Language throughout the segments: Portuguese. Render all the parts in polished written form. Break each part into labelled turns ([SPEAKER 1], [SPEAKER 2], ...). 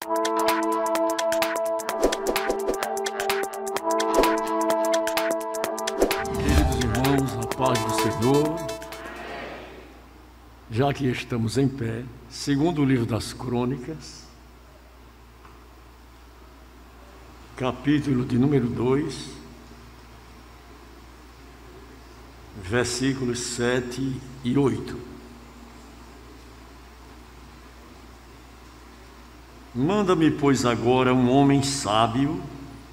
[SPEAKER 1] Queridos irmãos, a paz do Senhor. Já que estamos em pé, segundo o livro das Crônicas, capítulo de número 2, versículos 7 e 8. Manda-me, pois, agora um homem sábio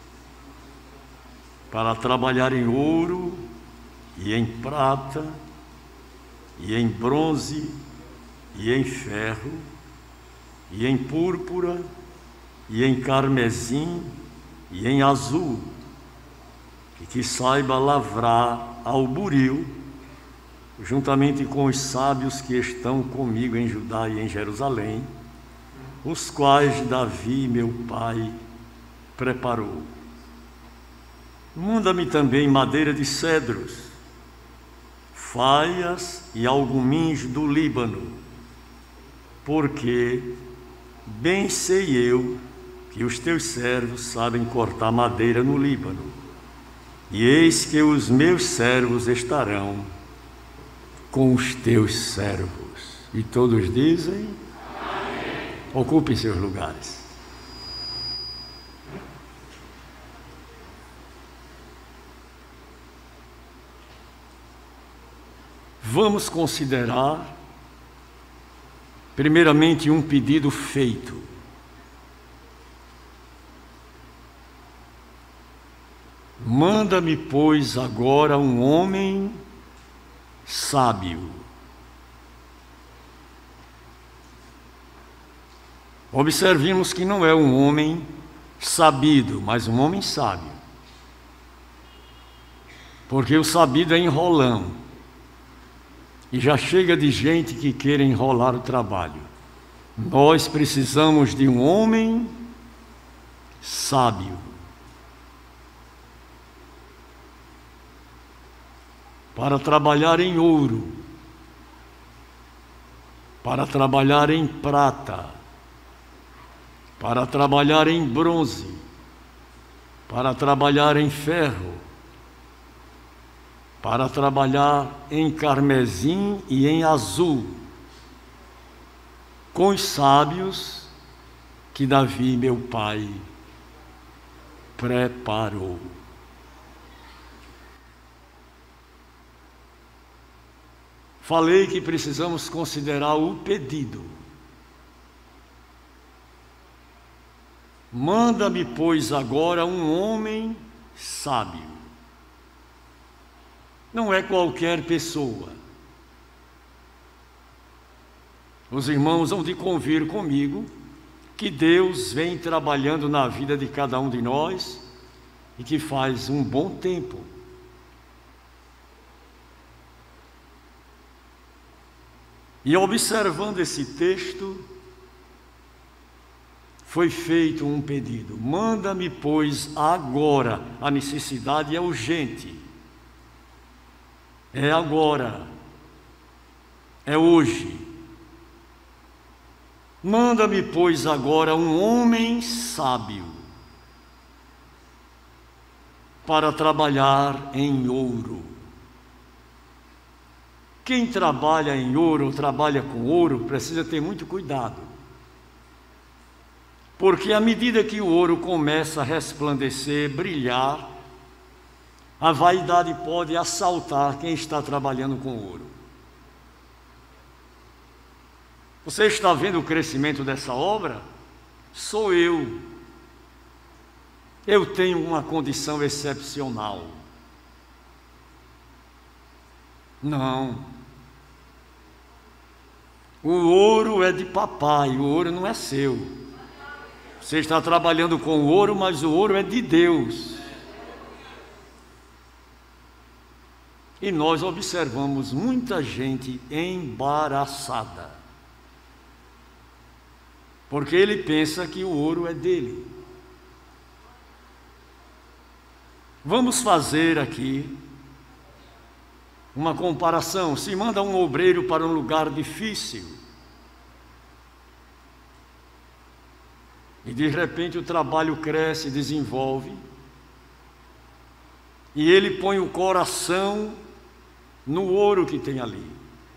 [SPEAKER 1] para trabalhar em ouro e em prata e em bronze e em ferro e em púrpura e em carmesim e em azul, e que saiba lavrar ao buril, juntamente com os sábios que estão comigo em Judá e em Jerusalém, os quais Davi, meu pai, preparou. Manda-me também madeira de cedros, faias e algumins do Líbano, porque bem sei eu que os teus servos sabem cortar madeira no Líbano, e eis que os meus servos estarão com os teus servos. E todos dizem: amém. Ocupem seus lugares. Vamos considerar, primeiramente, um pedido feito. Manda-me, pois, agora um homem sábio. Observemos que não é um homem sabido, mas um homem sábio. Porque o sabido é enrolão. E já chega de gente que queira enrolar o trabalho. Nós precisamos de um homem sábio para trabalhar em ouro, para trabalhar em prata, para trabalhar em bronze, para trabalhar em ferro, para trabalhar em carmesim e em azul, com os sábios que Davi, meu pai, preparou. Falei que precisamos considerar o pedido. Manda-me, pois, agora um homem sábio. Não é qualquer pessoa. Os irmãos vão de convir comigo que Deus vem trabalhando na vida de cada um de nós e que faz um bom tempo. E observando esse texto, foi feito um pedido. Manda-me, pois, agora. A necessidade é urgente. É agora. É hoje. Manda-me, pois, agora um homem sábio para trabalhar em ouro. Quem trabalha em ouro ou trabalha com ouro precisa ter muito cuidado. Porque à medida que o ouro começa a resplandecer, brilhar, a vaidade pode assaltar quem está trabalhando com ouro. Você está vendo o crescimento dessa obra? Sou eu. Eu tenho uma condição excepcional. Não. O ouro é de papai, o ouro não é seu. Você está trabalhando com ouro, mas o ouro é de Deus. E nós observamos muita gente embaraçada, porque ele pensa que o ouro é dele. Vamos fazer aqui uma comparação. Se manda um obreiro para um lugar difícil E de repente o trabalho cresce, desenvolve, e ele põe o coração no ouro que tem ali.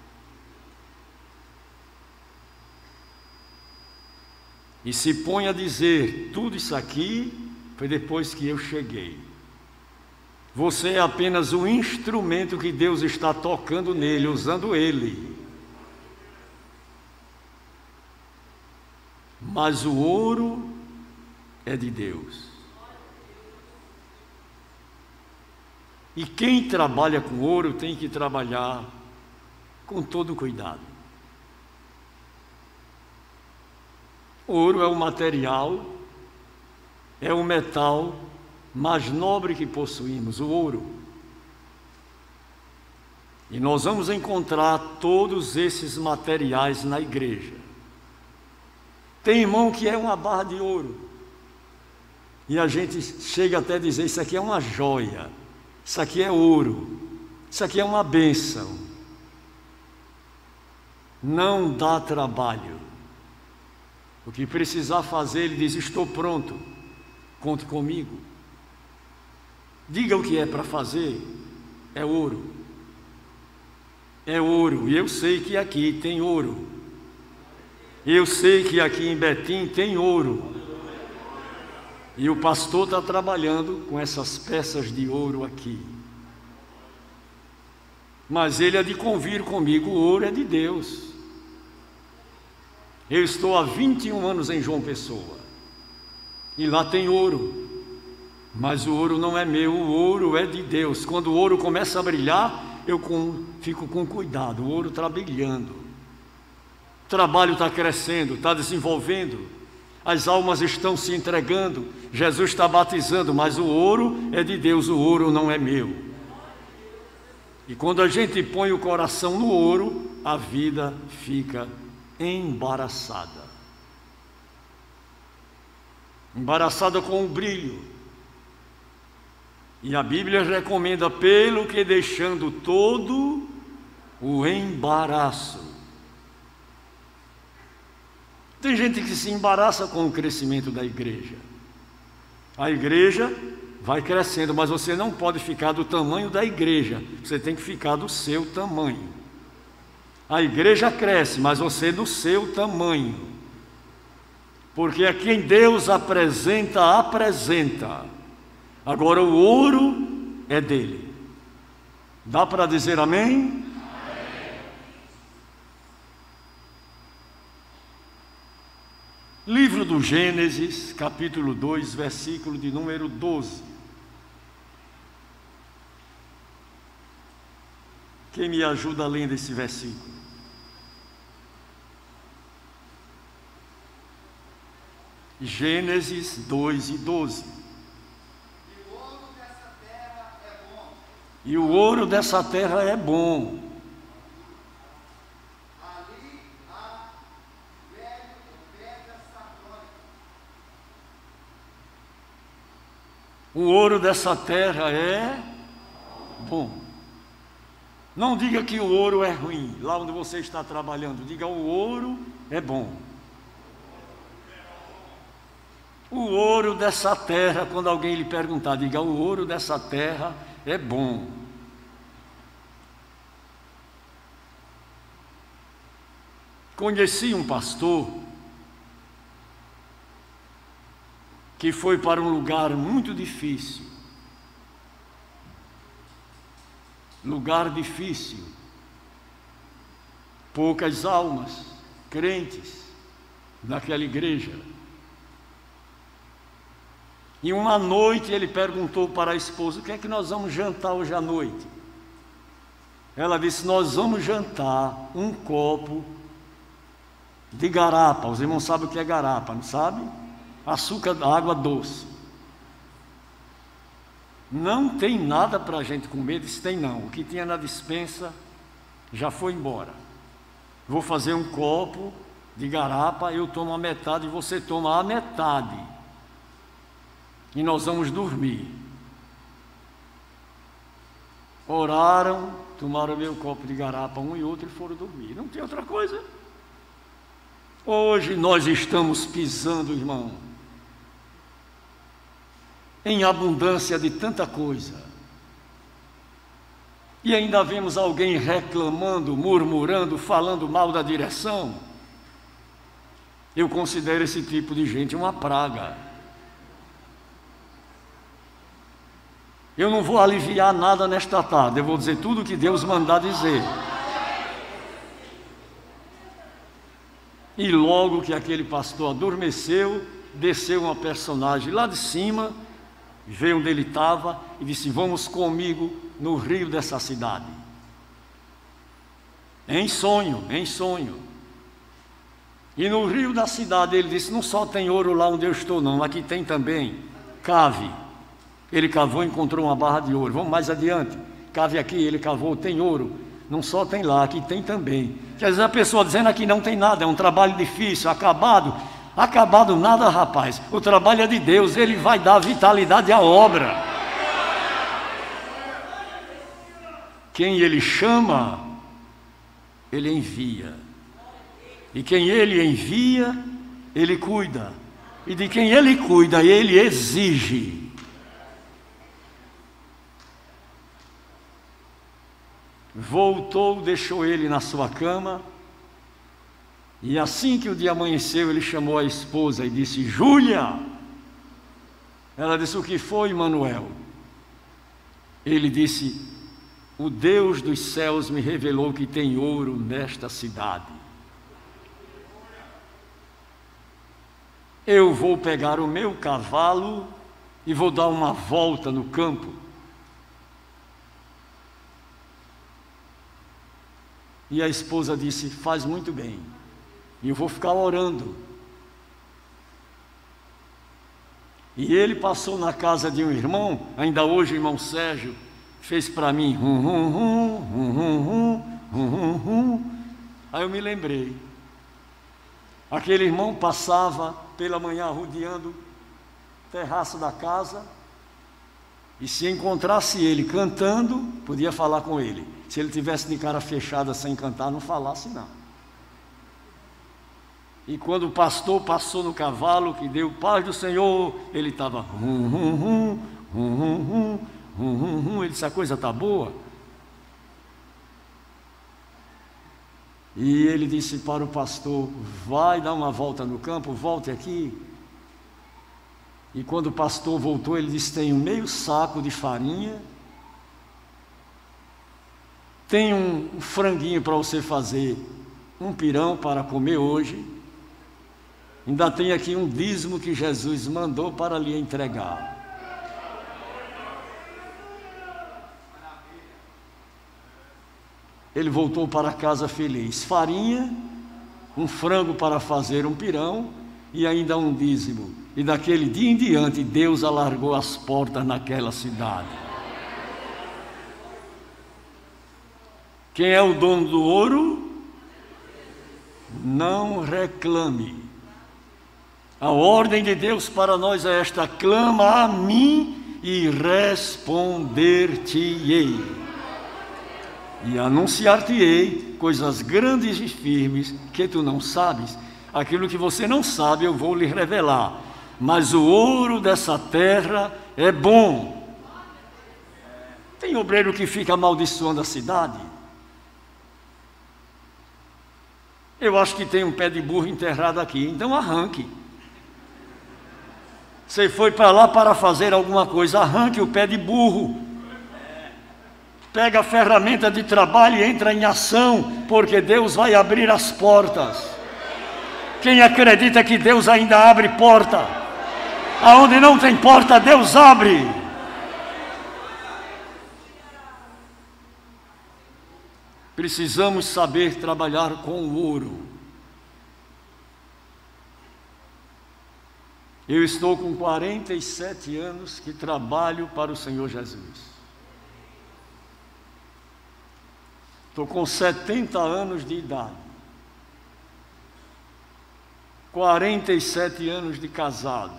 [SPEAKER 1] E se põe a dizer: tudo isso aqui foi depois que eu cheguei. Você é apenas um instrumento que Deus está tocando nele, usando ele. Mas o ouro é de Deus. E quem trabalha com ouro tem que trabalhar com todo cuidado. O ouro é o material, é o metal mais nobre que possuímos, o ouro. E nós vamos encontrar todos esses materiais na igreja. Tem irmão que é uma barra de ouro, e a gente chega até a dizer: isso aqui é uma joia, isso aqui é ouro, isso aqui é uma bênção. Não dá trabalho. O que precisar fazer, ele diz: estou pronto, conte comigo. Diga o que é para fazer. É ouro. É ouro. E eu sei que aqui tem ouro. Eu sei que aqui em Betim tem ouro. E o pastor está trabalhando com essas peças de ouro aqui. Mas ele há de convir comigo: o ouro é de Deus. Eu estou há 21 anos em João Pessoa, e lá tem ouro, mas o ouro não é meu, o ouro é de Deus. Quando o ouro começa a brilhar, eu fico com cuidado. O ouro está brilhando, o trabalho está crescendo, está desenvolvendo, as almas estão se entregando, Jesus está batizando, mas o ouro é de Deus, o ouro não é meu. E quando a gente põe o coração no ouro, a vida fica embaraçada. Embaraçada com o brilho. E a Bíblia recomenda: pelo que deixando todo o embaraço. Tem gente que se embaraça com o crescimento da igreja. A igreja vai crescendo, mas você não pode ficar do tamanho da igreja, você tem que ficar do seu tamanho. A igreja cresce, mas você do seu tamanho. Porque a quem Deus apresenta, apresenta. Agora o ouro é dele. Dá para dizer amém? Amém. Livro do Gênesis, capítulo 2, versículo de número 12. Quem me ajuda lendo esse versículo? Gênesis 2 e 12. E o ouro dessa terra é bom. Ali há velho e pedra sardônica. O ouro dessa terra é bom. Não diga que o ouro é ruim, lá onde você está trabalhando. Diga: o ouro é bom. O ouro dessa terra, quando alguém lhe perguntar, diga: o ouro dessa terra é bom. Conheci um pastor que foi para um lugar muito difícil. Lugar difícil. Poucas almas crentes naquela igreja. E uma noite ele perguntou para a esposa: o que é que nós vamos jantar hoje à noite? Ela disse: nós vamos jantar um copo de garapa. Os irmãos sabem o que é garapa, não sabem? Açúcar, água doce. Não tem nada para a gente comer. Disse: tem não, o que tinha na despensa já foi embora. Vou fazer um copo de garapa, eu tomo a metade e você toma a metade. E nós vamos dormir. Oraram, tomaram meu copo de garapa, um e outro, e foram dormir. Não tem outra coisa. Hoje nós estamos pisando, irmão, em abundância de tanta coisa. E ainda vemos alguém reclamando, murmurando, falando mal da direção. Eu considero esse tipo de gente uma praga. Eu não vou aliviar nada nesta tarde, eu vou dizer tudo o que Deus mandar dizer. E logo que aquele pastor adormeceu, desceu uma personagem lá de cima, veio onde ele estava e disse: vamos comigo no rio dessa cidade. Em sonho, em sonho. E no rio da cidade ele disse: não só tem ouro lá onde eu estou não, aqui tem também, cave. Ele cavou e encontrou uma barra de ouro. Vamos mais adiante, cave aqui, ele cavou, tem ouro. Não só tem lá, aqui tem também. Quer dizer, a pessoa dizendo aqui não tem nada, é um trabalho difícil, acabado. Acabado nada, rapaz. O trabalho é de Deus, Ele vai dar vitalidade à obra. Quem Ele chama, Ele envia. E quem Ele envia, Ele cuida. E de quem Ele cuida, Ele exige. Voltou, deixou ele na sua cama. E assim que o dia amanheceu, ele chamou a esposa e disse: Júlia. Ela disse: o que foi, Manuel? Ele disse: o Deus dos céus me revelou que tem ouro nesta cidade. Eu vou pegar o meu cavalo e vou dar uma volta no campo. E a esposa disse: faz muito bem. E eu vou ficar orando. E ele passou na casa de um irmão, ainda hoje o irmão Sérgio fez para mim Aí eu me lembrei. Aquele irmão passava pela manhã rodeando o terraço da casa, e se encontrasse ele cantando, podia falar com ele. Se ele tivesse de cara fechada sem cantar, não falasse não. E quando o pastor passou no cavalo, que deu paz do Senhor, ele estava ele disse: a coisa está boa. E ele disse para o pastor: vai dar uma volta no campo, volte aqui. E quando o pastor voltou, ele disse: tem meio saco de farinha, tem um franguinho para você fazer um pirão para comer hoje. Ainda tem aqui um dízimo que Jesus mandou para lhe entregar. Ele voltou para casa feliz. Farinha, um frango para fazer um pirão e ainda um dízimo. E daquele dia em diante, Deus alargou as portas naquela cidade. Quem é o dono do ouro? Não reclame. A ordem de Deus para nós é esta: clama a mim e responder-te-ei. E anunciar-te-ei coisas grandes e firmes que tu não sabes. Aquilo que você não sabe eu vou lhe revelar. Mas o ouro dessa terra é bom. Tem obreiro que fica amaldiçoando a cidade. Eu acho que tem um pé de burro enterrado aqui, então arranque. Você foi para lá para fazer alguma coisa, arranque o pé de burro. Pega a ferramenta de trabalho e entra em ação, porque Deus vai abrir as portas. Quem acredita que Deus ainda abre porta? Aonde não tem porta, Deus abre. Precisamos saber trabalhar com o ouro. Eu estou com 47 anos que trabalho para o Senhor Jesus. Estou com 70 anos de idade. 47 anos de casado.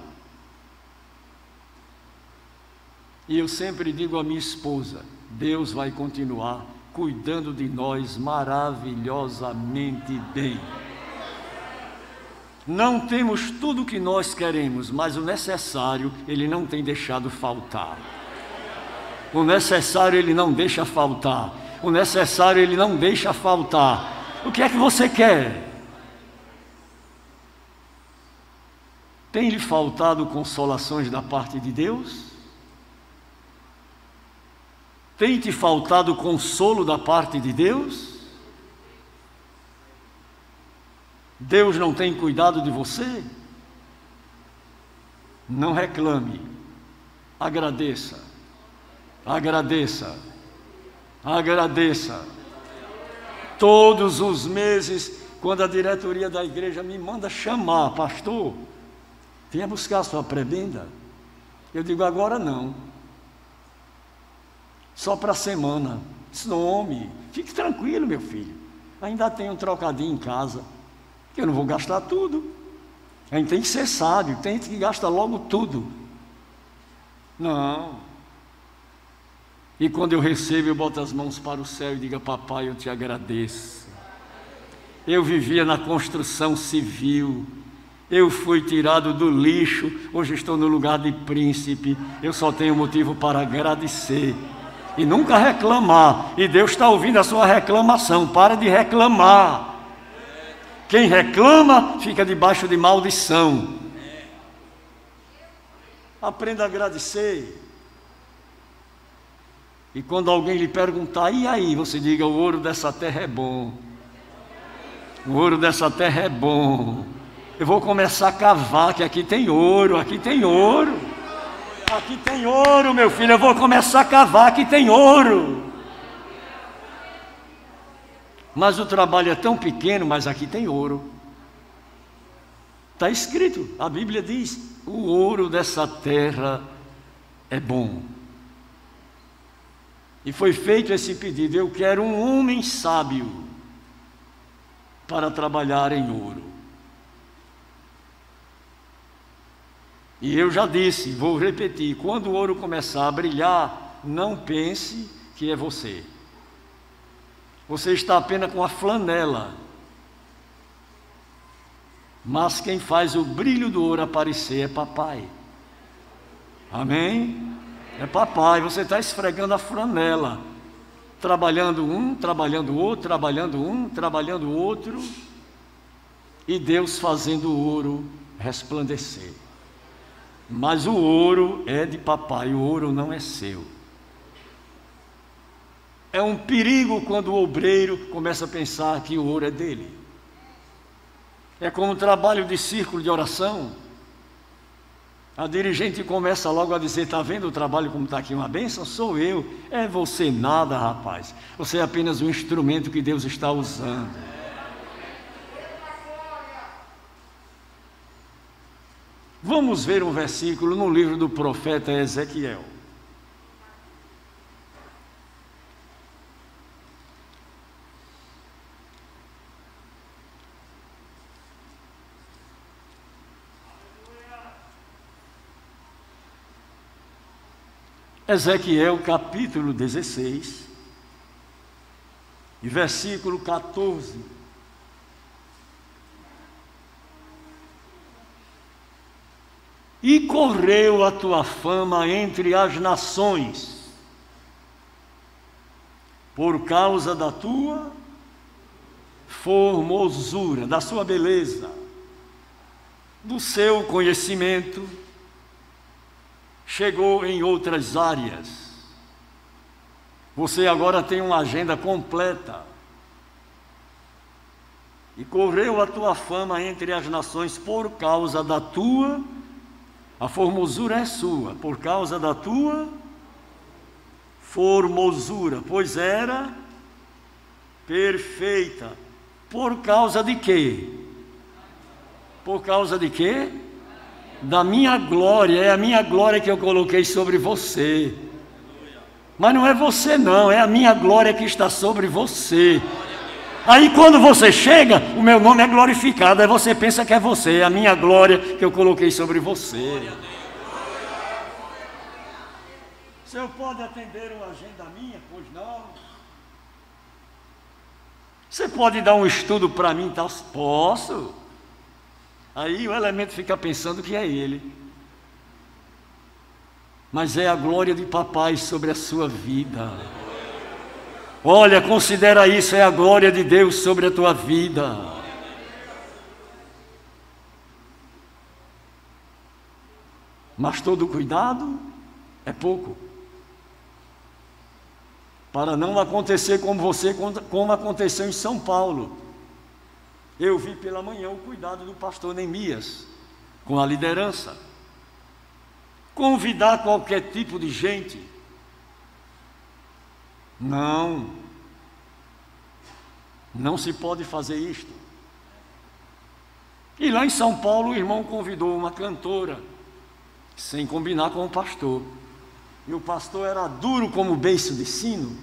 [SPEAKER 1] E eu sempre digo à minha esposa: Deus vai continuar cuidando de nós maravilhosamente bem. Não temos tudo o que nós queremos, mas o necessário Ele não tem deixado faltar. O necessário Ele não deixa faltar. O necessário Ele não deixa faltar. O que é que você quer? Tem lhe faltado consolações da parte de Deus? Tem te faltado consolo da parte de Deus? Deus não tem cuidado de você? Não reclame, agradeça, agradeça, agradeça. Todos os meses, quando a diretoria da igreja me manda chamar, pastor, venha buscar a sua prebenda. Eu digo, agora não. Só para a semana. Some, fique tranquilo, meu filho. Ainda tem um trocadinho em casa, que eu não vou gastar tudo. A gente tem que ser sábio, tem gente que gasta logo tudo. Não. E quando eu recebo, eu boto as mãos para o céu e digo, papai, eu te agradeço. Eu vivia na construção civil. Eu fui tirado do lixo, hoje estou no lugar de príncipe. Eu só tenho motivo para agradecer e nunca reclamar. E Deus está ouvindo a sua reclamação. Para de reclamar. Quem reclama fica debaixo de maldição. Aprenda a agradecer. E quando alguém lhe perguntar, e aí? Você diga, o ouro dessa terra é bom. O ouro dessa terra é bom. Eu vou começar a cavar, que aqui tem ouro, aqui tem ouro. Aqui tem ouro, meu filho, eu vou começar a cavar, aqui tem ouro. Mas o trabalho é tão pequeno, mas aqui tem ouro. Está escrito, a Bíblia diz, o ouro dessa terra é bom. E foi feito esse pedido, eu quero um homem sábio para trabalhar em ouro. E eu já disse, vou repetir, quando o ouro começar a brilhar, não pense que é você. Você está apenas com a flanela. Mas quem faz o brilho do ouro aparecer é papai. Amém? É papai, você está esfregando a flanela. Trabalhando um, trabalhando outro, trabalhando um, trabalhando outro. E Deus fazendo o ouro resplandecer. Mas o ouro é de papai, o ouro não é seu. É um perigo quando o obreiro começa a pensar que o ouro é dele. É como o trabalho de círculo de oração. A dirigente começa logo a dizer, está vendo o trabalho como está aqui uma bênção? Sou eu. É você nada, rapaz. Você é apenas um instrumento que Deus está usando. Vamos ver um versículo no livro do profeta Ezequiel. Ezequiel capítulo 16, e versículo 14. E correu a tua fama entre as nações, por causa da tua formosura, da sua beleza, do seu conhecimento, chegou em outras áreas. Você agora tem uma agenda completa. E correu a tua fama entre as nações por causa da tua, a formosura é sua, por causa da tua formosura, pois era perfeita. Por causa de quê? Por causa de quê? Da minha glória, é a minha glória que eu coloquei sobre você. Mas não é você não, é a minha glória que está sobre você. Aí quando você chega, o meu nome é glorificado, aí você pensa que é você, é a minha glória que eu coloquei sobre você. O senhor pode atender uma agenda minha? Pois não. Você pode dar um estudo para mim? Tal? Posso. Aí o elemento fica pensando que é ele. Mas é a glória de papai sobre a sua vida. Olha, considera isso, é a glória de Deus sobre a tua vida. Mas todo cuidado é pouco. Para não acontecer como aconteceu em São Paulo. Eu vi pela manhã o cuidado do pastor Neemias com a liderança. Convidar qualquer tipo de gente. Não se pode fazer isto. E lá em São Paulo o irmão convidou uma cantora, sem combinar com o pastor. E o pastor era duro como beiço de sino.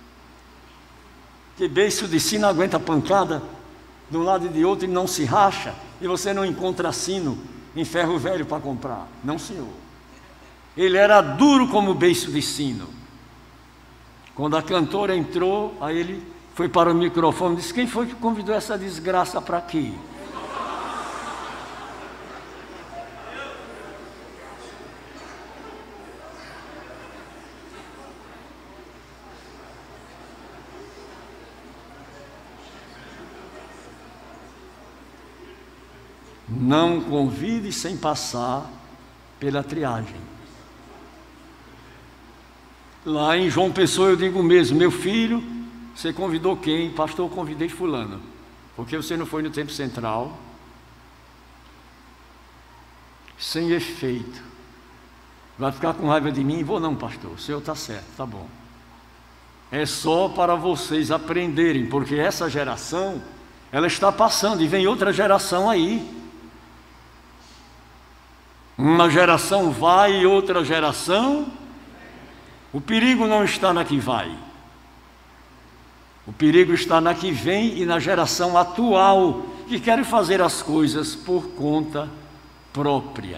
[SPEAKER 1] Que beiço de sino aguenta pancada de um lado e de outro e não se racha. E você não encontra sino em ferro velho para comprar. Não, senhor. Ele era duro como beiço de sino. Quando a cantora entrou, aí ele foi para o microfone e disse: quem foi que convidou essa desgraça para aqui? Não convide sem passar pela triagem. Lá em João Pessoa eu digo mesmo: meu filho, você convidou quem? Pastor, eu convidei fulano. Porque você não foi no tempo central? Sem efeito. Vai ficar com raiva de mim? Vou não, pastor, o senhor está certo, tá bom. É só para vocês aprenderem, porque essa geração, ela está passando e vem outra geração aí. Uma geração vai e outra geração. O perigo não está na que vai. O perigo está na que vem e na geração atual, que querem fazer as coisas por conta própria.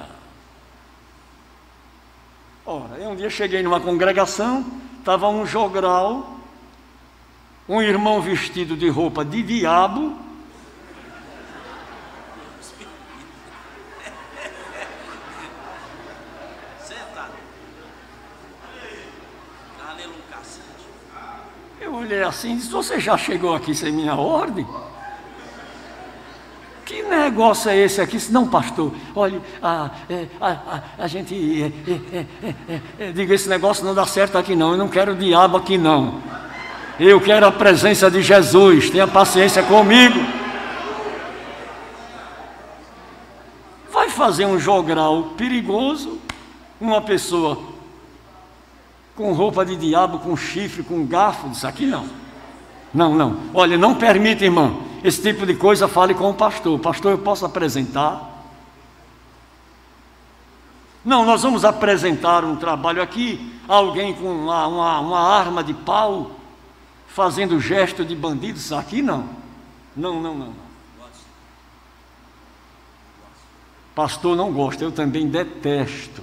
[SPEAKER 1] Ora, eu um dia cheguei numa congregação, estava um jogral, um irmão vestido de roupa de diabo, eu olhei assim e disse: você já chegou aqui sem minha ordem? Que negócio é esse aqui? Não, pastor, olha, a gente diga, esse negócio não dá certo aqui não, eu não quero o diabo aqui não, eu quero a presença de Jesus, tenha paciência comigo. Vai fazer um jogral perigoso, uma pessoa com roupa de diabo, com chifre, com garfo, disso aqui não. Não. Olha, não permita, irmão, esse tipo de coisa, fale com o pastor. Pastor, eu posso apresentar? Não, nós vamos apresentar um trabalho aqui, alguém com uma arma de pau, fazendo gesto de bandido, isso aqui não. Não. Pastor não gosta, eu também detesto.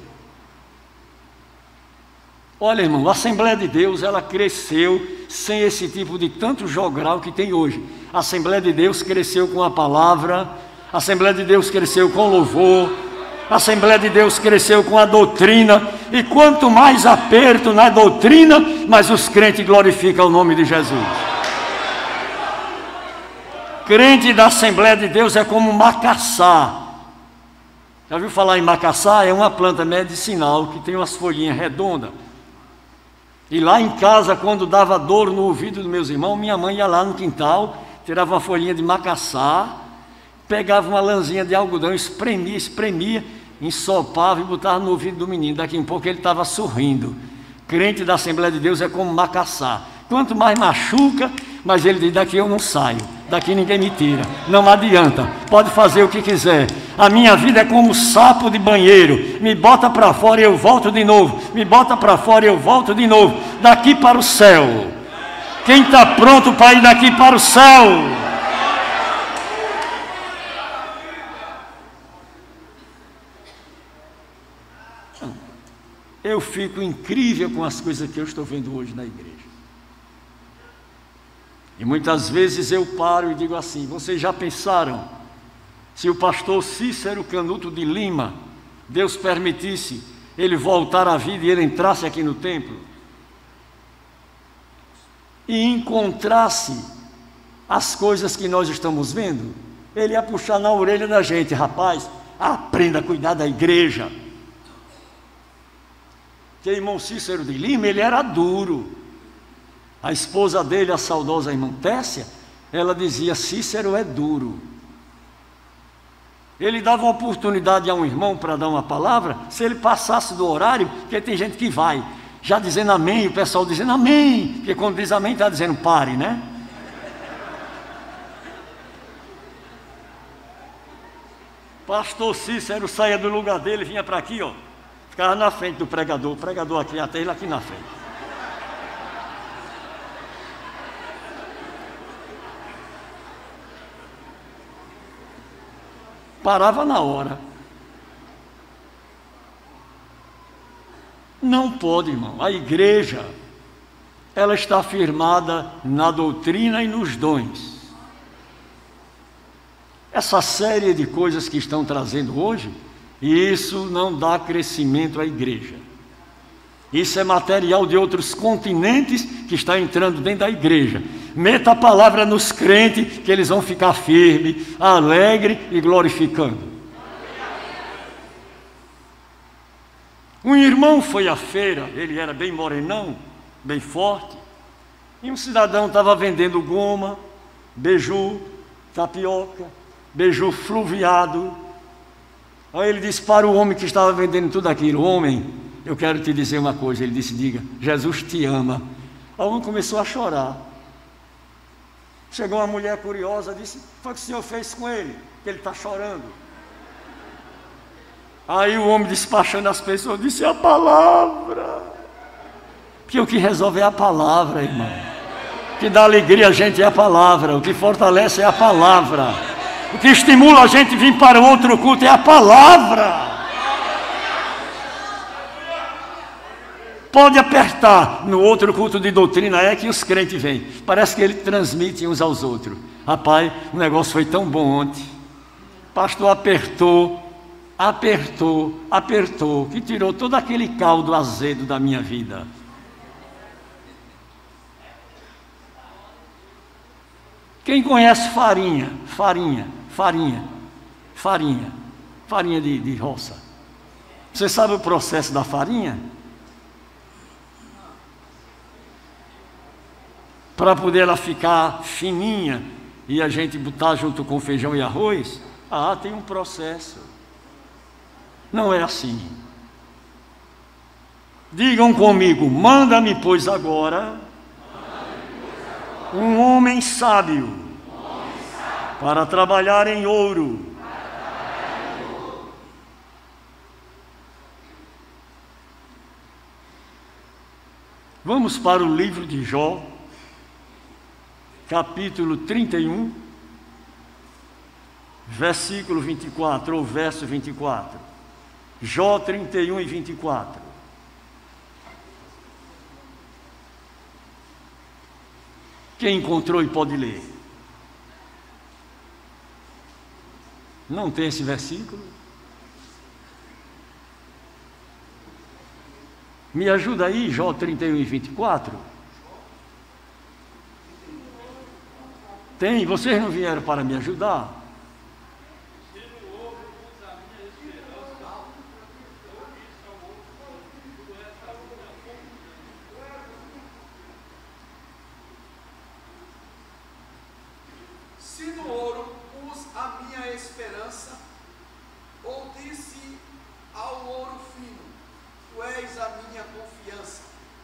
[SPEAKER 1] Olha, irmão, a Assembleia de Deus, ela cresceu sem esse tipo de tanto jogral que tem hoje. A Assembleia de Deus cresceu com a palavra, a Assembleia de Deus cresceu com louvor, a Assembleia de Deus cresceu com a doutrina, e quanto mais aperto na doutrina, mais os crentes glorificam o nome de Jesus. Crente da Assembleia de Deus é como macaçá. Já ouviu falar em macaçá? É uma planta medicinal que tem umas folhinhas redondas. E lá em casa, quando dava dor no ouvido dos meus irmãos, minha mãe ia lá no quintal, tirava uma folhinha de macaçá, pegava uma lãzinha de algodão, espremia, ensopava e botava no ouvido do menino. Daqui a um pouco ele estava sorrindo. Crente da Assembleia de Deus é como macaçá. Quanto mais machuca, mas ele diz: daqui eu não saio, daqui ninguém me tira, não adianta, pode fazer o que quiser. A minha vida é como sapo de banheiro, me bota para fora e eu volto de novo, me bota para fora e eu volto de novo, daqui para o céu. Quem está pronto para ir daqui para o céu? Eu fico incrível com as coisas que eu estou vendo hoje na igreja. E muitas vezes eu paro e digo assim: vocês já pensaram Se o pastor Cícero Canuto de Lima, Deus permitisse ele voltar à vida e ele entrasse aqui no templo e encontrasse as coisas que nós estamos vendo, ele ia puxar na orelha da gente: rapaz, aprenda a cuidar da igreja. Que irmão Cícero de Lima, ele era duro. A esposa dele, a saudosa irmã Tércia, ela dizia: Cícero é duro. Ele dava uma oportunidade a um irmão para dar uma palavra, se ele passasse do horário, porque tem gente que vai, já dizendo amém, o pessoal dizendo amém, porque quando diz amém está dizendo pare, né? Pastor Cícero saía do lugar dele, vinha para aqui, ó, ficava na frente do pregador, o pregador aqui, até ele aqui na frente. Parava na hora. Não pode, irmão. A igreja, ela está firmada na doutrina e nos dons. Essa série de coisas que estão trazendo hoje, isso não dá crescimento à igreja. Isso é material de outros continentes que está entrando dentro da igreja. Meta a palavra nos crentes, que eles vão ficar firmes, alegres e glorificando. Um irmão foi à feira, ele era bem morenão, bem forte, e um cidadão estava vendendo goma, beiju, tapioca, beiju fluviado. Aí ele disse para o homem que estava vendendo tudo aquilo: homem, eu quero te dizer uma coisa. Ele disse: diga. Jesus te ama. Aí o homem começou a chorar. Chegou uma mulher curiosa, disse: foi o que o senhor fez com ele? Que ele está chorando. Aí o homem, despachando as pessoas, disse: a palavra. Porque o que resolve é a palavra, irmão. O que dá alegria a gente é a palavra. O que fortalece é a palavra. O que estimula a gente a vir para outro culto é a palavra. Pode apertar no outro culto de doutrina, é que os crentes vêm. Parece que ele transmite uns aos outros. Rapaz, o negócio foi tão bom ontem. Pastor apertou, que tirou todo aquele caldo azedo da minha vida. Quem conhece farinha de roça? Você sabe o processo da farinha? Para poder ela ficar fininha e a gente botar junto com feijão e arroz, tem um processo. Não é assim. Digam comigo: manda-me, pois agora, um homem sábio, para trabalhar em ouro. Vamos para o livro de Jó, capítulo 31, versículo 24, ou verso 24. Jó 31 e 24. Quem encontrou e pode ler? Não tem esse versículo? Me ajuda aí, Jó 31 e 24. Tem, vocês não vieram para me ajudar?
[SPEAKER 2] Se no ouro pus a minha esperança, ou disse ao ouro fino: tu és a minha confiança.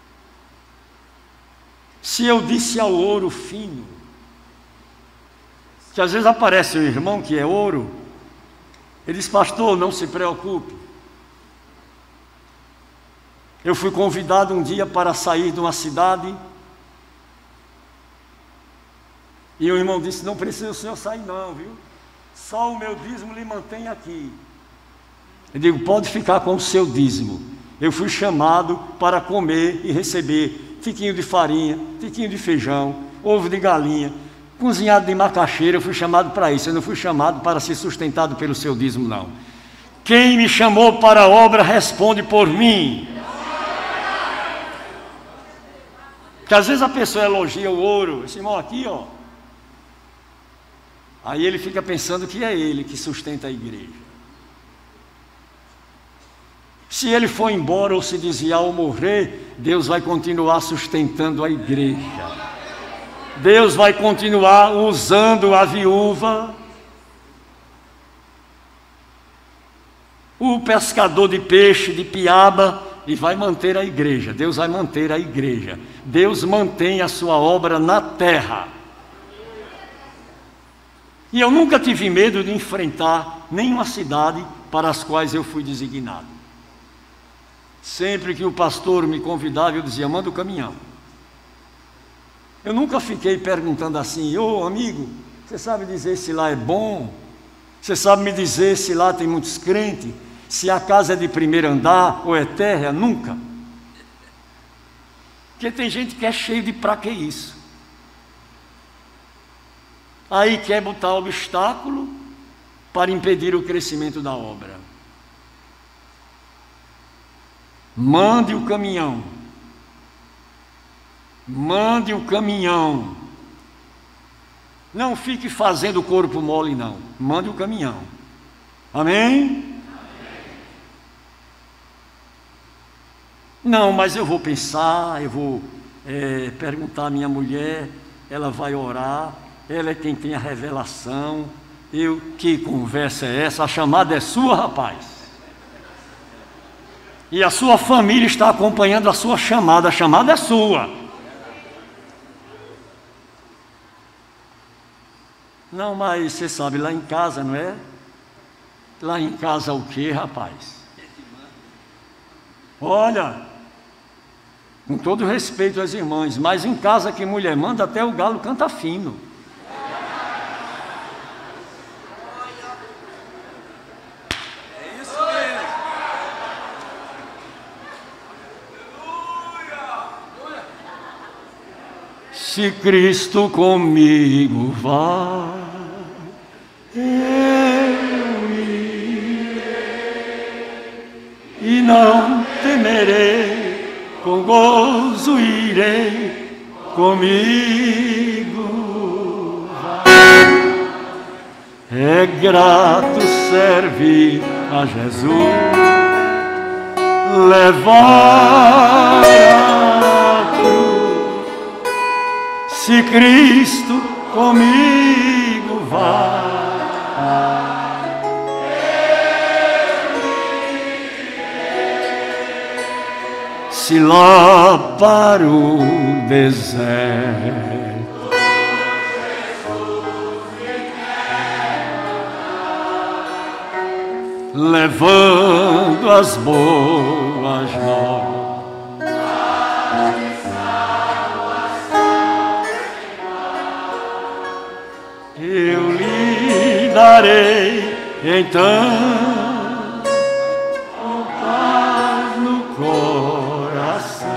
[SPEAKER 1] Se eu disse ao ouro fino, que às vezes aparece um irmão que é ouro, ele diz: pastor, não se preocupe. Eu fui convidado um dia para sair de uma cidade, e o irmão disse: não precisa o senhor sair não, viu? Só o meu dízimo lhe mantém aqui. Eu digo: pode ficar com o seu dízimo. Eu fui chamado para comer e receber tiquinho de farinha, tiquinho de feijão, ovo de galinha, cozinhado de macaxeira, eu fui chamado para isso. Eu não fui chamado para ser sustentado pelo seu dízimo, não. Quem me chamou para a obra responde por mim. Porque às vezes a pessoa elogia o ouro, esse irmão aqui, ó. Aí ele fica pensando que é ele que sustenta a igreja. Se ele for embora ou se desviar ou morrer, Deus vai continuar sustentando a igreja. Deus vai continuar usando a viúva, o pescador de peixe, de piaba, e vai manter a igreja. Deus vai manter a igreja. Deus mantém a sua obra na terra. E eu nunca tive medo de enfrentar nenhuma cidade para as quais eu fui designado. Sempre que o pastor me convidava, eu dizia: manda o caminhão. Eu nunca fiquei perguntando assim: ô amigo, você sabe dizer se lá é bom? Você sabe me dizer se lá tem muitos crentes? Se a casa é de primeiro andar ou é térrea? Nunca. Porque tem gente que é cheio de pra que isso. Aí quer botar obstáculo para impedir o crescimento da obra. Mande o caminhão. Mande o caminhão. Não fique fazendo corpo mole, não. Mande o caminhão. Amém? Não, mas eu vou pensar, eu vou perguntar à minha mulher, ela vai orar, ela é quem tem a revelação. Que conversa é essa? A chamada é sua, rapaz. E a sua família está acompanhando a sua chamada. A chamada é sua. Não, mas você sabe, lá em casa, não é? Lá em casa o quê, rapaz? Olha, com todo respeito às irmãs, mas em casa que mulher manda, até o galo canta fino.
[SPEAKER 2] É isso mesmo.
[SPEAKER 1] Se Cristo comigo vai, eu irei e não temerei, com gozo irei, comigo vai. É grato servir a Jesus, levar a cruz. Se Cristo comigo vai, se lá para o deserto levando as boas novas, eu lhe darei então paz no coração.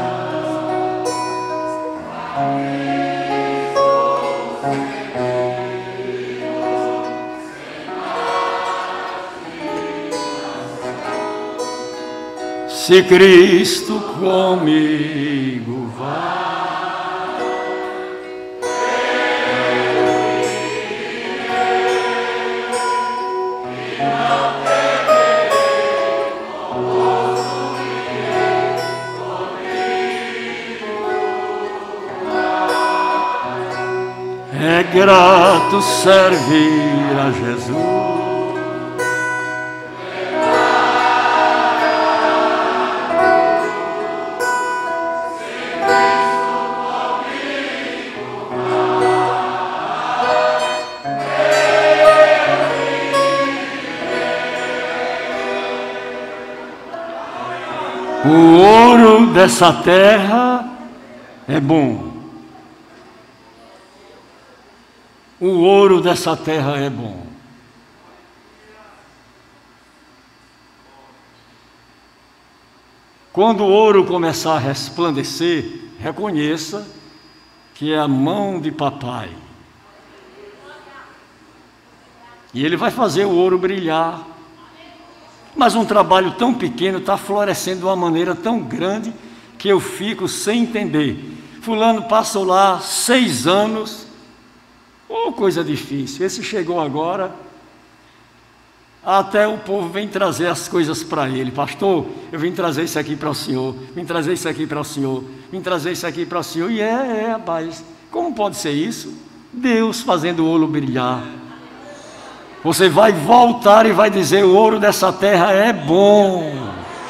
[SPEAKER 1] Se Cristo comigo vai, é grato servir a Jesus. O ouro dessa terra é bom. O ouro dessa terra é bom. Quando o ouro começar a resplandecer, reconheça que é a mão de papai. E Ele vai fazer o ouro brilhar. Mas um trabalho tão pequeno está florescendo de uma maneira tão grande que eu fico sem entender. Fulano passou lá 6 anos, coisa difícil. Esse chegou agora, até o povo vem trazer as coisas para ele. Pastor, eu vim trazer isso aqui para o senhor, vim trazer isso aqui para o senhor, vim trazer isso aqui para o senhor. E rapaz, como pode ser isso? Deus fazendo o ouro brilhar. Você vai voltar e vai dizer: o ouro dessa terra é bom.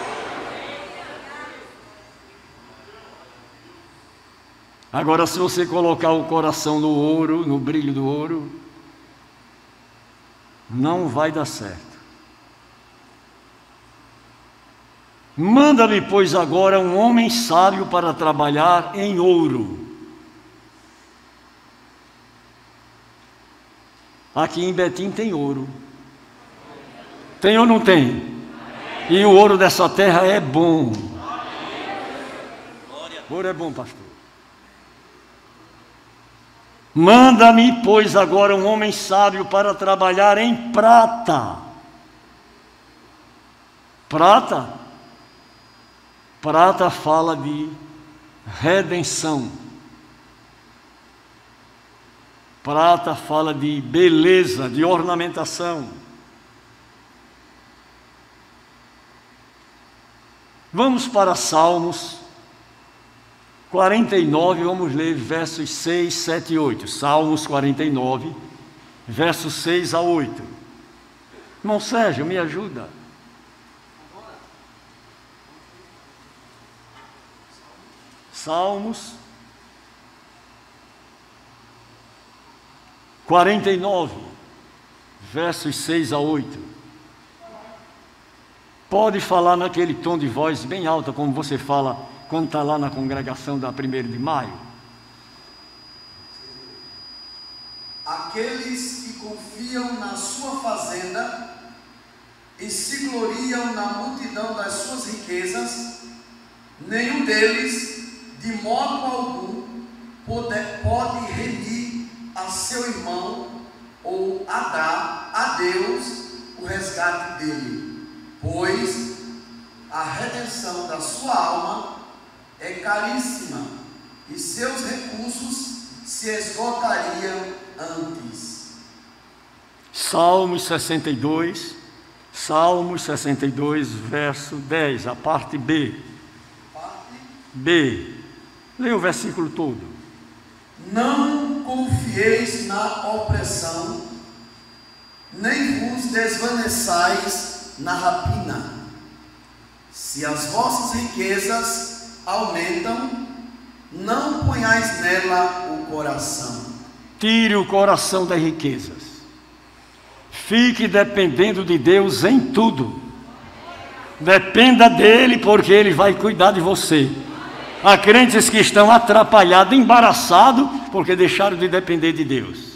[SPEAKER 1] Agora, se você colocar o coração no ouro, no brilho do ouro, não vai dar certo. Manda-me, pois, agora um homem sábio para trabalhar em ouro. Aqui em Betim tem ouro. Tem ou não tem? E o ouro dessa terra é bom. Ouro é bom, pastor. Manda-me, pois, agora um homem sábio para trabalhar em prata. Prata? Prata fala de redenção. Prata fala de beleza, de ornamentação. Vamos para Salmos 49, vamos ler versos 6, 7 e 8. Salmos 49, versos 6 a 8. Irmão Sérgio, me ajuda. Salmos 49, versos 6 a 8. Pode falar naquele tom de voz bem alta, como você fala quando está lá na congregação da 1º de maio.
[SPEAKER 2] Aqueles que confiam na sua fazenda e se gloriam na multidão das suas riquezas, nenhum deles, de modo algum, pode remir a seu irmão ou a dar a Deus o resgate dele, pois a redenção da sua alma é caríssima e seus recursos se esgotariam antes.
[SPEAKER 1] Salmos 62, verso 10, a parte B. B. Leia o versículo todo.
[SPEAKER 2] Não confieis na opressão, nem vos desvaneçais na rapina. Se as vossas riquezas aumentam, não ponhais nela o coração.
[SPEAKER 1] Tire o coração das riquezas. Fique dependendo de Deus em tudo. Dependa dele, porque ele vai cuidar de você. Há crentes que estão atrapalhados, embaraçados, porque deixaram de depender de Deus.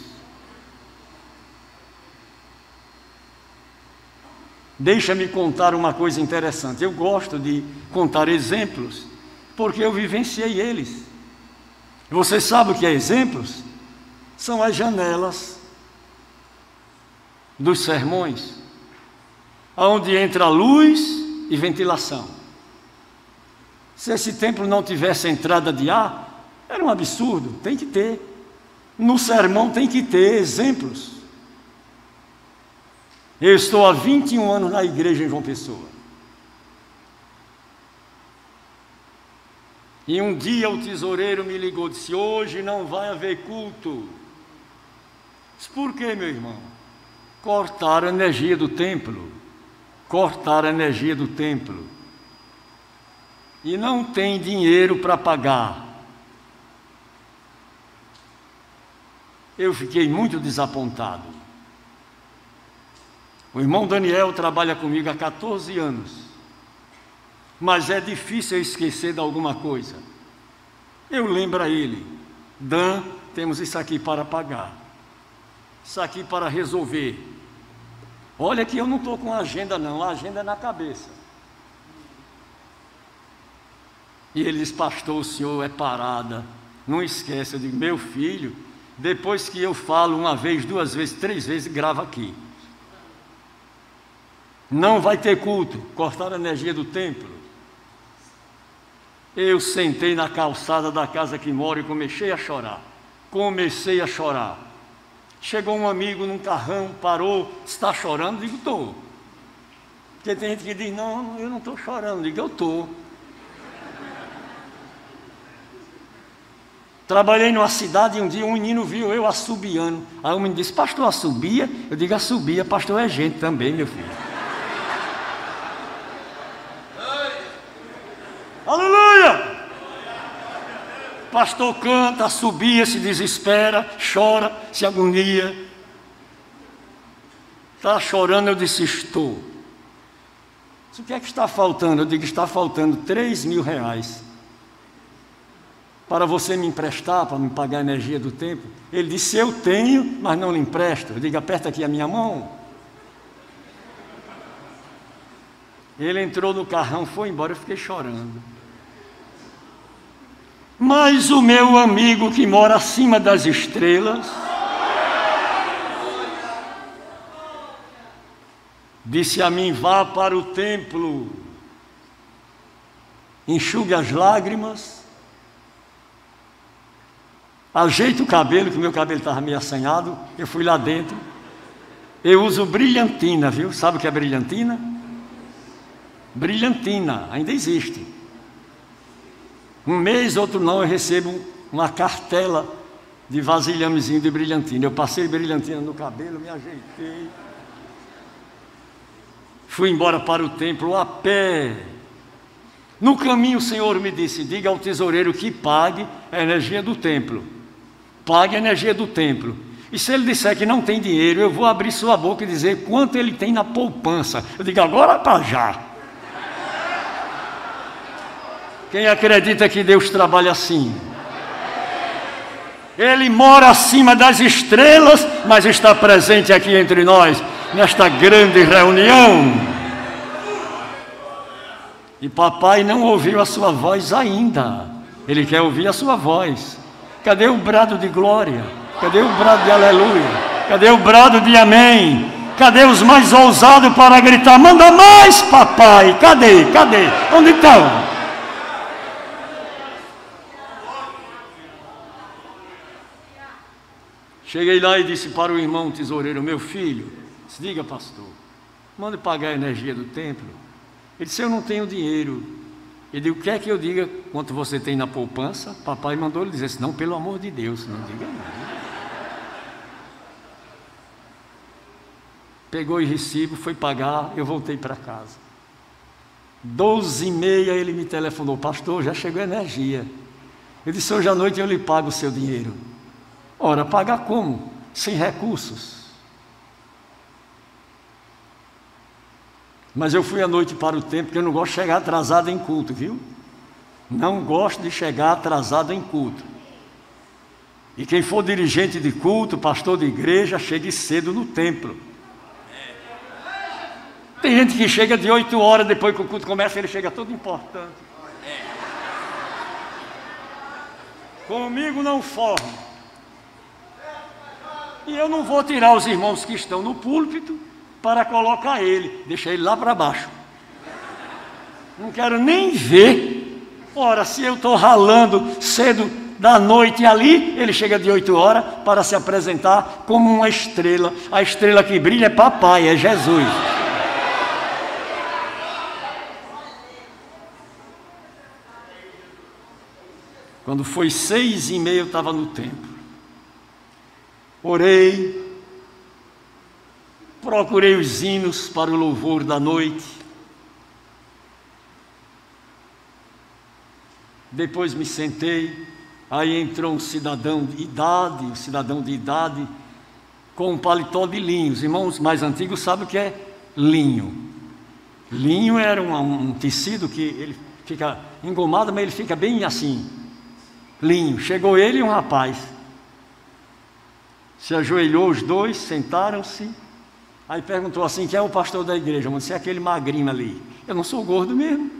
[SPEAKER 1] Deixa-me contar uma coisa interessante. Eu gosto de contar exemplos, porque eu vivenciei eles. Você sabe o que é exemplos? São as janelas dos sermões, onde entra luz e ventilação. Se esse templo não tivesse entrada de ar, era um absurdo. Tem que ter. No sermão tem que ter exemplos. Eu estou há 21 anos na igreja em João Pessoa. E um dia o tesoureiro me ligou e disse: hoje não vai haver culto. Disse: por quê, meu irmão? Cortaram a energia do templo. Cortaram a energia do templo. E não tem dinheiro para pagar. Eu fiquei muito desapontado. O irmão Daniel trabalha comigo há 14 anos, mas é difícil eu esquecer de alguma coisa. Eu lembro a ele: Dan, temos isso aqui para pagar, isso aqui para resolver. Olha que eu não estou com agenda não, a agenda é na cabeça. E ele diz: pastor, o senhor é parada, não esquece. Eu digo: meu filho, depois que eu falo uma vez, 2 vezes, 3 vezes, grava aqui. Não vai ter culto. Cortaram a energia do templo. Eu sentei na calçada da casa que moro e comecei a chorar. Comecei a chorar. Chegou um amigo num carrão, parou, está chorando? Digo, estou. Porque tem gente que diz, não, eu não estou chorando. Digo, eu estou. Trabalhei numa cidade e um dia um menino viu eu assobiando. Aí o menino disse, pastor, assobia? Eu digo, assobia, pastor é gente também, meu filho. Aleluia! Pastor canta, assobia, se desespera, chora, se agonia. Está chorando, eu disse, estou. O que é que está faltando? Eu digo, está faltando R$3.000 para você me emprestar, para me pagar a energia do tempo. Ele disse, eu tenho, mas não lhe empresto. Eu digo, aperta aqui a minha mão. Ele entrou no carrão, foi embora, eu fiquei chorando. Mas o meu amigo que mora acima das estrelas disse a mim, vá para o templo, enxugue as lágrimas, ajeite o cabelo, que o meu cabelo estava meio assanhado. Eu fui lá dentro. Eu uso brilhantina, viu? Sabe o que é brilhantina? Brilhantina, ainda existe. Um mês, outro não, eu recebo uma cartela de vasilhamezinho de brilhantina. Eu passei brilhantina no cabelo, me ajeitei. Fui embora para o templo a pé. No caminho o Senhor me disse, diga ao tesoureiro que pague a energia do templo. Pague a energia do templo. E se ele disser que não tem dinheiro, eu vou abrir sua boca e dizer quanto ele tem na poupança. Eu digo, agora para já. Quem acredita que Deus trabalha assim? Ele mora acima das estrelas, mas está presente aqui entre nós, nesta grande reunião. E papai não ouviu a sua voz ainda. Ele quer ouvir a sua voz. Cadê o brado de glória? Cadê o brado de aleluia? Cadê o brado de amém? Cadê os mais ousados para gritar, manda mais, papai? Cadê? Cadê? Onde estão? Cheguei lá e disse para o irmão tesoureiro, meu filho, disse, diga pastor, manda pagar a energia do templo. Ele disse, eu não tenho dinheiro. Ele disse, o que é que eu diga quanto você tem na poupança? Papai mandou ele dizer, não, pelo amor de Deus, não diga não. Pegou o recibo, foi pagar, eu voltei para casa. 12h30 ele me telefonou, pastor, já chegou a energia. Eu disse, hoje à noite eu lhe pago o seu dinheiro. Ora, pagar como? Sem recursos. Mas eu fui à noite para o templo, porque eu não gosto de chegar atrasado em culto, viu? Não gosto de chegar atrasado em culto. E quem for dirigente de culto, pastor de igreja, chegue cedo no templo. Tem gente que chega de 8 horas, depois que o culto começa, ele chega todo importante. Comigo não forma. E eu não vou tirar os irmãos que estão no púlpito para colocar ele, deixar ele lá para baixo. Não quero nem ver. Ora, se eu estou ralando cedo da noite ali, ele chega de 8 horas para se apresentar como uma estrela. A estrela que brilha é papai, é Jesus. Quando foi 6h30 eu estava no templo. Orei, procurei os hinos para o louvor da noite. Depois me sentei, aí entrou um cidadão de idade, com um paletó de linho. Os irmãos mais antigos sabem o que é linho. Linho era um tecido que ele fica engomado, mas ele fica bem assim, linho. Chegou ele e um rapaz. Se ajoelhou os dois, sentaram-se. Aí perguntou assim, quem é o pastor da igreja? Eu disse, é aquele magrinho ali. Eu não sou gordo mesmo.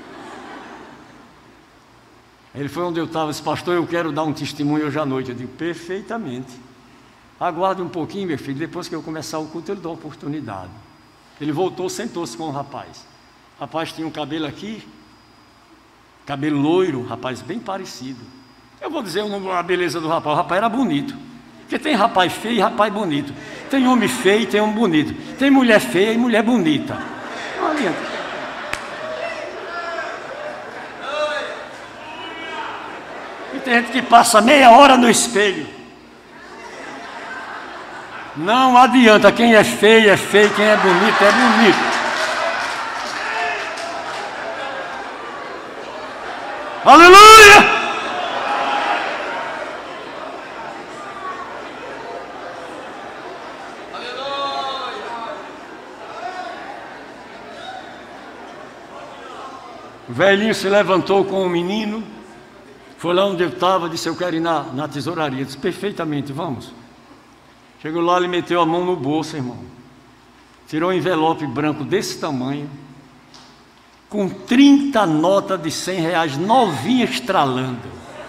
[SPEAKER 1] Ele foi onde eu estava, disse, pastor, eu quero dar um testemunho hoje à noite. Eu digo, perfeitamente. Aguarde um pouquinho, meu filho, depois que eu começar o culto, eu lhe dou a oportunidade. Ele voltou, sentou-se com o rapaz. O rapaz tinha um cabelo aqui, cabelo loiro, rapaz bem parecido. Eu vou dizer a beleza do rapaz. O rapaz era bonito. Porque tem rapaz feio e rapaz bonito. Tem homem feio e tem homem bonito. Tem mulher feia e mulher bonita. Não adianta. E tem gente que passa meia hora no espelho. Não adianta. Quem é feio, quem é bonito, é bonito. Aleluia! O velhinho se levantou com o menino, foi lá onde eu estava, disse: eu quero ir na tesouraria. Disse: perfeitamente, vamos. Chegou lá, ele meteu a mão no bolso, irmão. Tirou um envelope branco desse tamanho, com 30 notas de R$100, novinha, estralando.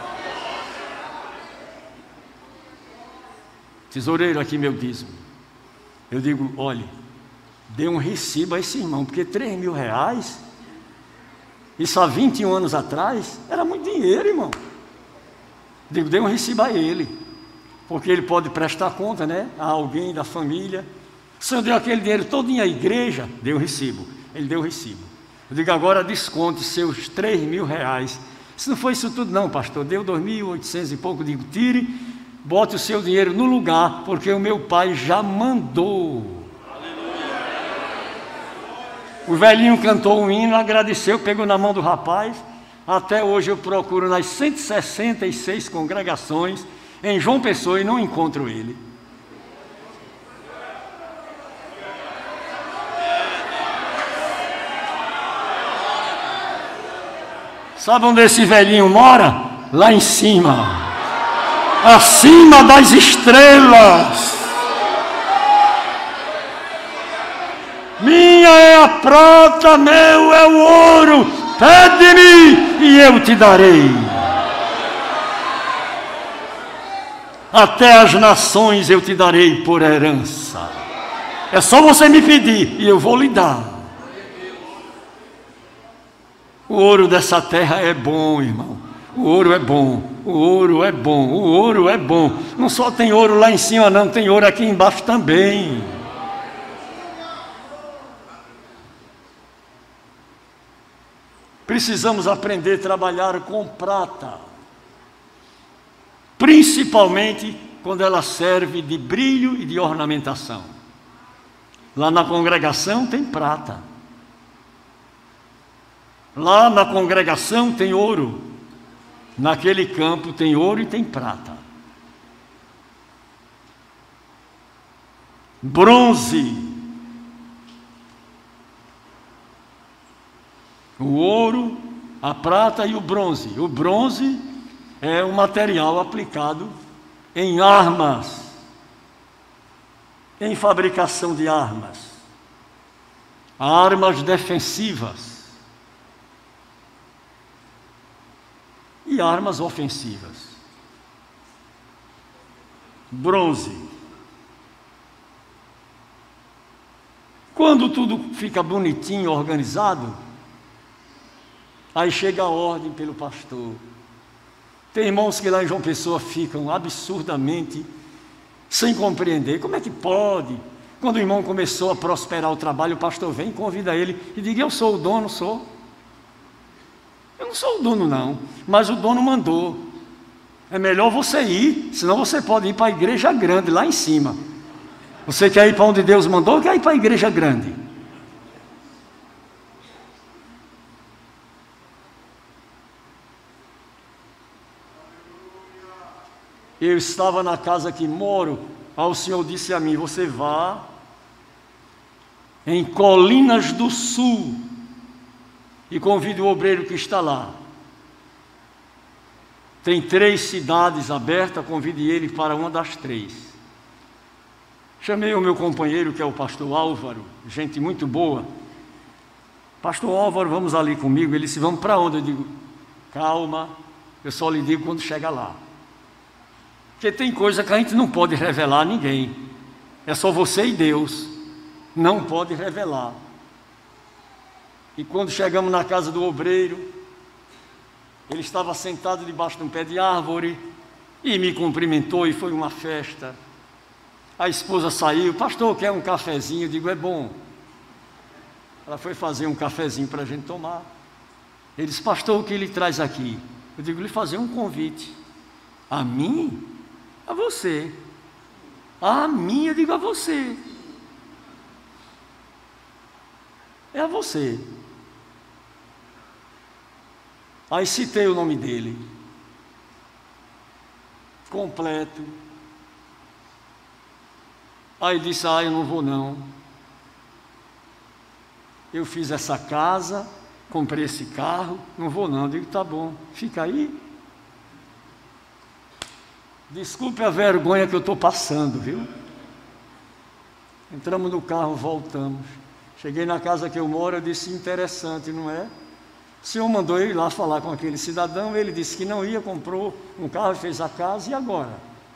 [SPEAKER 1] Tesoureiro, aqui meu dízimo. Eu digo: olhe, dê um recibo a esse irmão, porque R$3.000, isso há 21 anos atrás, era muito dinheiro, irmão. Digo: dê um recibo a ele, porque ele pode prestar conta, né, a alguém da família. O senhor deu aquele dinheiro todinho à igreja, deu um recibo. Ele deu o recibo. Eu digo: agora desconte seus R$3.000. Se não foi isso tudo não, pastor, deu 2.800 e pouco. Eu digo: tire, bote o seu dinheiro no lugar, porque o meu pai já mandou. O velhinho cantou um hino, agradeceu, pegou na mão do rapaz. Até hoje eu procuro nas 166 congregações em João Pessoa e não encontro ele. Sabe onde esse velhinho mora? Lá em cima, acima das estrelas. Minha é a prata, meu é o ouro. Pede-me e eu te darei. Até as nações eu te darei por herança. É só você me pedir e eu vou lhe dar. O ouro dessa terra é bom, irmão. O ouro é bom, o ouro é bom, o ouro é bom. Não só tem ouro lá em cima não, tem ouro aqui embaixo também. Precisamos aprender a trabalhar com prata, principalmente quando ela serve de brilho e de ornamentação. Lá na congregação tem prata. Lá na congregação tem ouro. Naquele campo tem ouro e tem prata. Bronze. O ouro, a prata e o bronze. O bronze é um material aplicado em armas, em fabricação de armas, armas defensivas e armas ofensivas. Bronze. Quando tudo fica bonitinho, organizado, aí chega a ordem pelo pastor. Tem irmãos que lá em João Pessoa ficam absurdamente sem compreender. Como é que pode? Quando o irmão começou a prosperar o trabalho, o pastor vem, convida ele e diz: eu sou o dono, sou. Eu não sou o dono não, mas o dono mandou. É melhor você ir, senão você pode ir para a igreja grande lá em cima. Você quer ir para onde Deus mandou ou quer ir para a igreja grande? Eu estava na casa que moro, aí o Senhor disse a mim: você vá em Colinas do Sul e convide o obreiro que está lá. Tem 3 cidades abertas, convide ele para uma das 3. Chamei o meu companheiro, que é o pastor Álvaro, gente muito boa. Pastor Álvaro, vamos ali comigo. Ele disse: vamos para onde? Eu digo: calma, eu só lhe digo quando chega lá. Porque tem coisa que a gente não pode revelar a ninguém. É só você e Deus. não pode revelar. E quando chegamos na casa do obreiro, ele estava sentado debaixo de um pé de árvore e me cumprimentou e foi uma festa. A esposa saiu, pastor, quer um cafezinho? Eu digo, é bom. Ela foi fazer um cafezinho para a gente tomar. Ele disse, pastor, o que ele traz aqui? Eu digo, lhe fazer um convite. A mim? A você. A mim, eu digo, a você. É a você. Aí citei o nome dele. Completo. Aí ele disse, eu não vou não. Eu fiz essa casa, comprei esse carro, não vou não. Eu digo, tá bom, fica aí. Desculpe a vergonha que eu estou passando, viu? Entramos no carro, voltamos. Cheguei na casa que eu moro, eu disse, interessante, não é? O senhor mandou eu ir lá falar com aquele cidadão, ele disse que não ia, comprou um carro, fez a casa, e agora?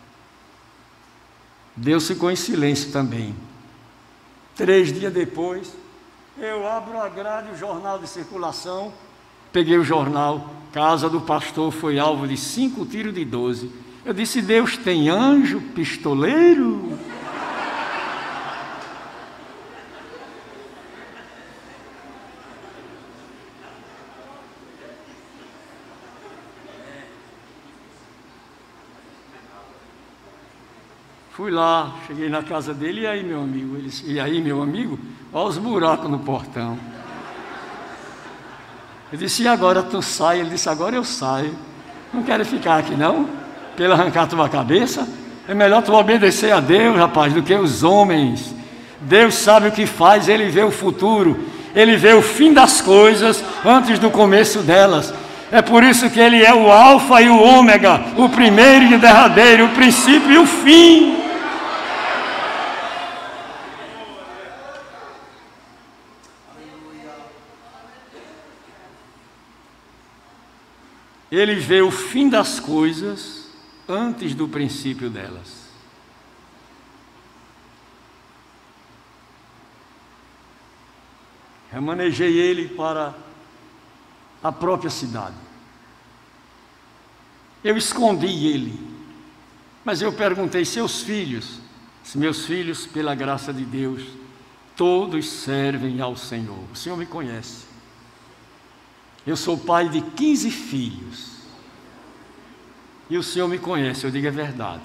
[SPEAKER 1] Deus ficou em silêncio também. 3 dias depois, eu abro a grade, o jornal de circulação, peguei o jornal, casa do pastor foi alvo de 5 tiros de 12. Eu disse, Deus tem anjo pistoleiro? Fui lá, cheguei na casa dele, e aí, meu amigo? Ele disse, e aí, meu amigo? Olha os buracos no portão. Eu disse, e agora tu sai? Ele disse, agora eu saio. Não quero ficar aqui não? Pelo arrancar tua cabeça? É melhor tu obedecer a Deus, rapaz, do que os homens. Deus sabe o que faz, Ele vê o futuro. Ele vê o fim das coisas antes do começo delas. É por isso que Ele é o alfa e o ômega, o primeiro e o derradeiro, o princípio e o fim. Ele vê o fim das coisas antes do princípio delas. Remanejei ele para a própria cidade. Eu escondi ele, mas eu perguntei, seus filhos? Se meus filhos, pela graça de Deus, todos servem ao Senhor. O Senhor me conhece. Eu sou pai de 15 filhos. E o Senhor me conhece, eu digo, é verdade.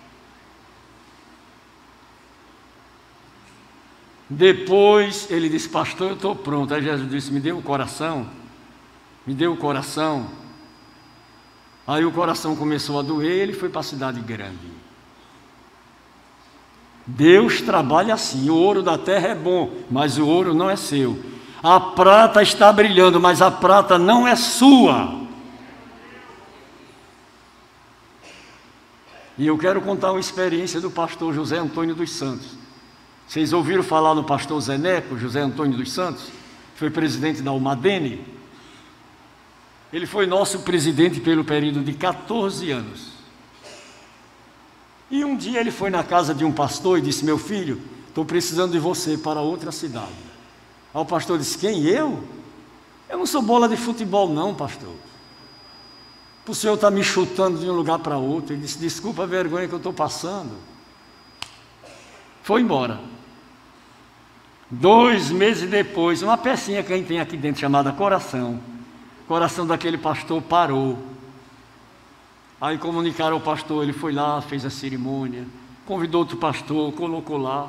[SPEAKER 1] Depois ele disse, pastor, eu estou pronto. Aí Jesus disse, me deu o coração. Me deu o coração. Aí o coração começou a doer, ele foi para a cidade grande. Deus trabalha assim, o ouro da terra é bom, mas o ouro não é seu. A prata está brilhando, mas a prata não é sua. E eu quero contar uma experiência do pastor José Antônio dos Santos. Vocês ouviram falar no pastor Zeneco, José Antônio dos Santos? Foi presidente da Almadene. Ele foi nosso presidente pelo período de 14 anos. E um dia ele foi na casa de um pastor e disse, meu filho, estou precisando de você para outra cidade. Aí o pastor disse, quem, eu? Eu não sou bola de futebol não, pastor. O senhor está me chutando de um lugar para outro. Ele disse, desculpa a vergonha que eu estou passando. Foi embora. 2 meses depois, uma pecinha que a gente tem aqui dentro chamada coração. O coração daquele pastor parou. Aí comunicaram ao pastor, ele foi lá, fez a cerimônia, convidou outro pastor, colocou lá.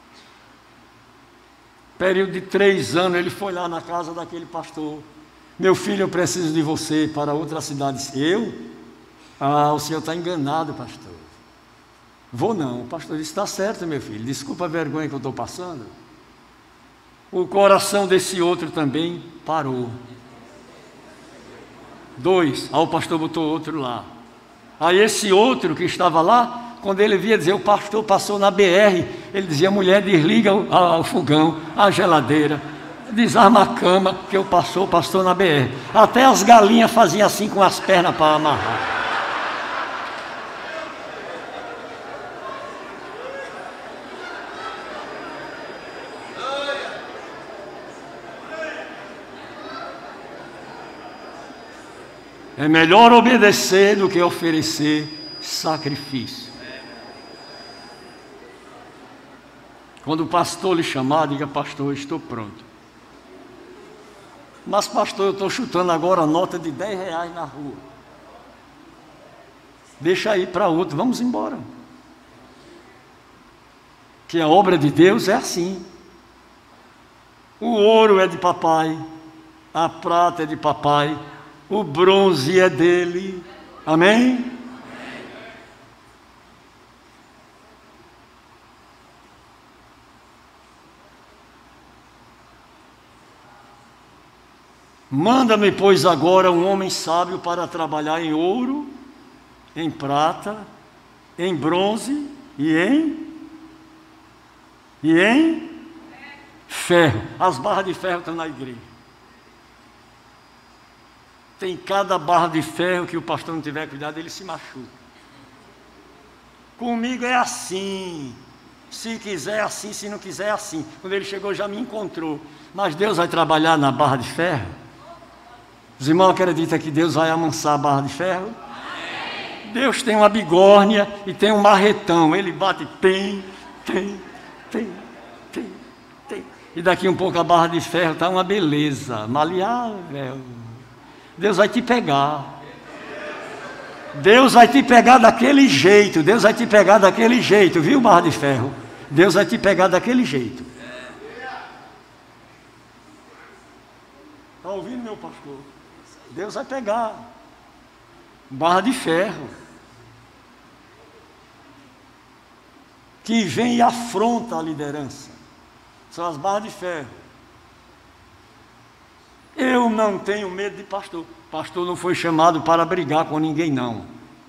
[SPEAKER 1] Período de 3 anos, ele foi lá na casa daquele pastor. Meu filho, eu preciso de você para outra cidade. Eu? O senhor está enganado, pastor. Vou não. O pastor disse, está certo, meu filho. Desculpa a vergonha que eu estou passando. O coração desse outro também parou. 2. Aí o pastor botou outro lá. Aí esse outro que estava lá, quando ele via dizer, o pastor passou na BR, ele dizia, mulher, desliga o fogão, a geladeira, desarma a cama, que o pastor na BR. Até as galinhas faziam assim com as pernas para amarrar. É melhor obedecer do que oferecer sacrifício. Quando o pastor lhe chamar, diga: pastor, estou pronto. Mas pastor, eu estou chutando agora a nota de R$10 na rua. Deixa aí para outro, vamos embora. Que a obra de Deus é assim. O ouro é de papai, a prata é de papai, o bronze é dele. Amém? Manda-me, pois, agora um homem sábio para trabalhar em ouro, em prata, em bronze e em ferro. As barras de ferro estão na igreja. Tem cada barra de ferro que o pastor não tiver cuidado, ele se machuca. Comigo é assim. Se quiser assim, se não quiser assim. Quando ele chegou já me encontrou. Mas Deus vai trabalhar na barra de ferro? Os irmãos acreditam que Deus vai amansar a barra de ferro? Amém. Deus tem uma bigórnia e tem um marretão. Ele bate, tem. E daqui um pouco a barra de ferro está uma beleza, maleável. Deus vai te pegar. Deus vai te pegar daquele jeito. Deus vai te pegar daquele jeito, viu, barra de ferro? Deus vai te pegar daquele jeito. Está ouvindo, meu pastor? Deus vai pegar. Barra de ferro. Que vem e afronta a liderança. São as barras de ferro. Eu não tenho medo de pastor. Pastor não foi chamado para brigar com ninguém, não.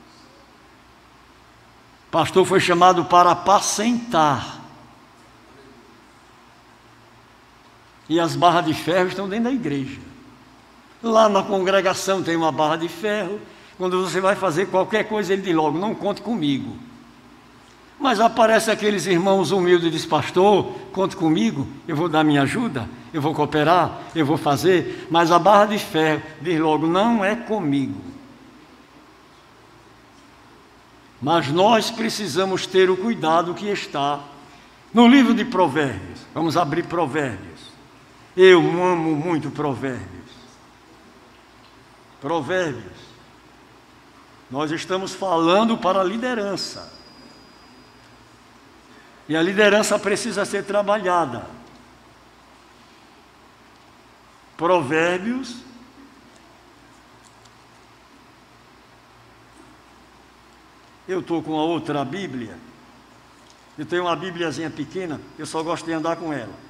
[SPEAKER 1] Pastor foi chamado para apacentar. E as barras de ferro estão dentro da igreja. Lá na congregação tem uma barra de ferro. Quando você vai fazer qualquer coisa, ele diz logo: não conte comigo. Mas aparece aqueles irmãos humildes e diz: pastor, conte comigo, eu vou dar minha ajuda, eu vou cooperar, eu vou fazer. Mas a barra de ferro diz logo: não é comigo. Mas nós precisamos ter o cuidado que está no livro de Provérbios. Vamos abrir Provérbios. Eu amo muito Provérbios. Provérbios. Nós estamos falando para a liderança. E a liderança precisa ser trabalhada. Provérbios. Eu estou com a outra Bíblia. Eu tenho uma Bíbliazinha pequena, eu só gosto de andar com ela.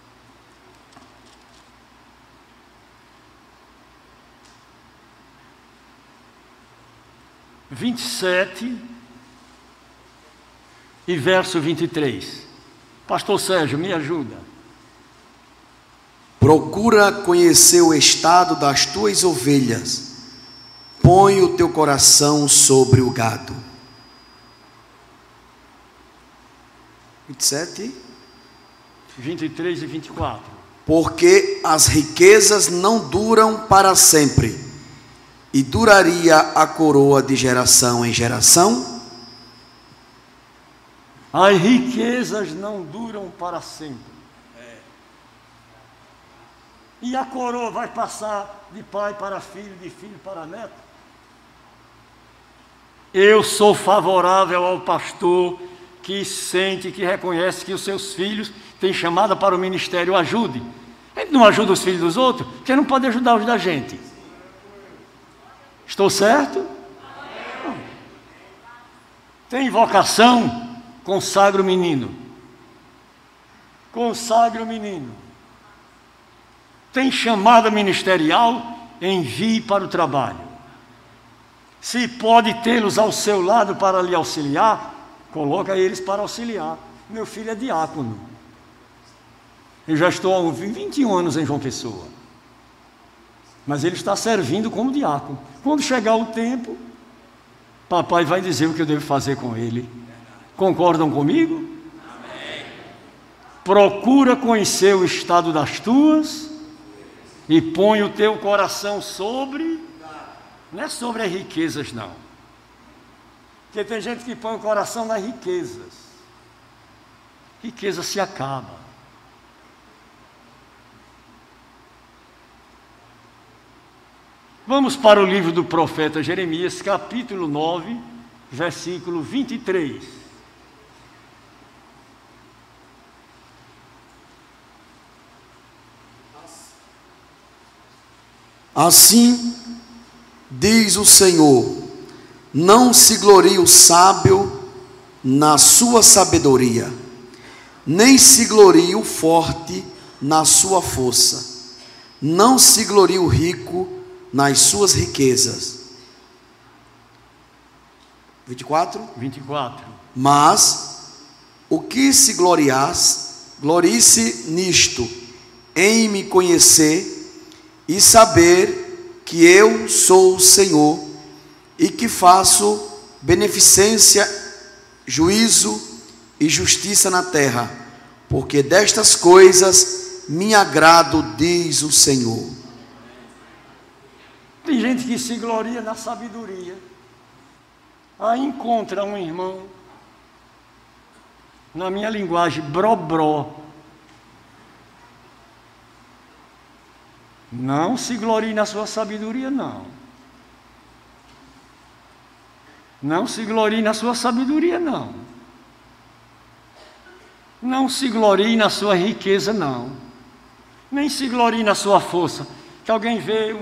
[SPEAKER 1] E verso 23. Pastor Sérgio, me ajuda.
[SPEAKER 2] Procura conhecer o estado das tuas ovelhas. Põe o teu coração sobre o gado. 27.
[SPEAKER 1] 23 e 24.
[SPEAKER 2] Porque as riquezas não duram para sempre, e duraria a coroa de geração em geração?
[SPEAKER 1] As riquezas não duram para sempre. E a coroa vai passar de pai para filho, de filho para neto? Eu sou favorável ao pastor que sente, que reconhece que os seus filhos têm chamada para o ministério. Ajude. Ele não ajuda os filhos dos outros, porque não pode ajudar os da gente. Estou certo? Tem vocação? Consagre o menino. Consagre o menino. Tem chamada ministerial? Envie para o trabalho. Se pode tê-los ao seu lado para lhe auxiliar, coloca eles para auxiliar. Meu filho é diácono. Eu já estou há 21 anos em João Pessoa. Mas ele está servindo como diácono. Quando chegar o tempo, papai vai dizer o que eu devo fazer com ele. Concordam comigo? Amém. Procura conhecer o estado das tuas e põe o teu coração sobre Não é sobre as riquezas, não. Porque tem gente que põe o coração nas riquezas. Riqueza se acaba. Vamos para o livro do profeta Jeremias, capítulo 9, versículo 23.
[SPEAKER 2] Assim diz o Senhor: não se glorie o sábio na sua sabedoria, nem se glorie o forte na sua força, não se glorie o rico nas suas riquezas. 24. Mas o que se glorie-se nisto, em me conhecer e saber que eu sou o Senhor, e que faço beneficência, juízo e justiça na terra, porque destas coisas me agrado, diz o Senhor.
[SPEAKER 1] Tem gente que se gloria na sabedoria. Aí encontra um irmão, na minha linguagem, brobró. Não se glorie na sua sabedoria, não. Não se glorie na sua sabedoria, não. Não se glorie na sua riqueza, não. Nem se glorie na sua força. Que alguém vê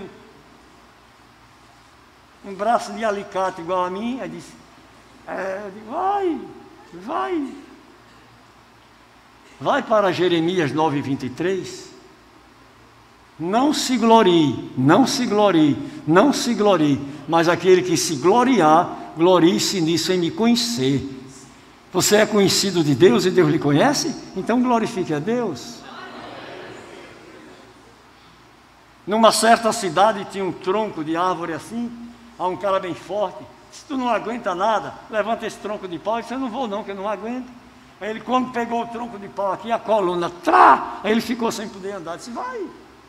[SPEAKER 1] um braço de alicate igual a mim, aí disse, eu digo, vai para Jeremias 9:23. Não se glorie, não se glorie, não se glorie, mas aquele que se gloriar, glorie-se nisso em me conhecer. Você é conhecido de Deus e Deus lhe conhece? Então glorifique a Deus. Numa certa cidade tinha um tronco de árvore assim, há um cara bem forte. Se tu não aguenta nada, levanta esse tronco de pau. E disse, eu não vou não, que eu não aguento. Aí ele, quando pegou o tronco de pau aqui, a coluna, aí ele ficou sem poder andar. Disse, vai.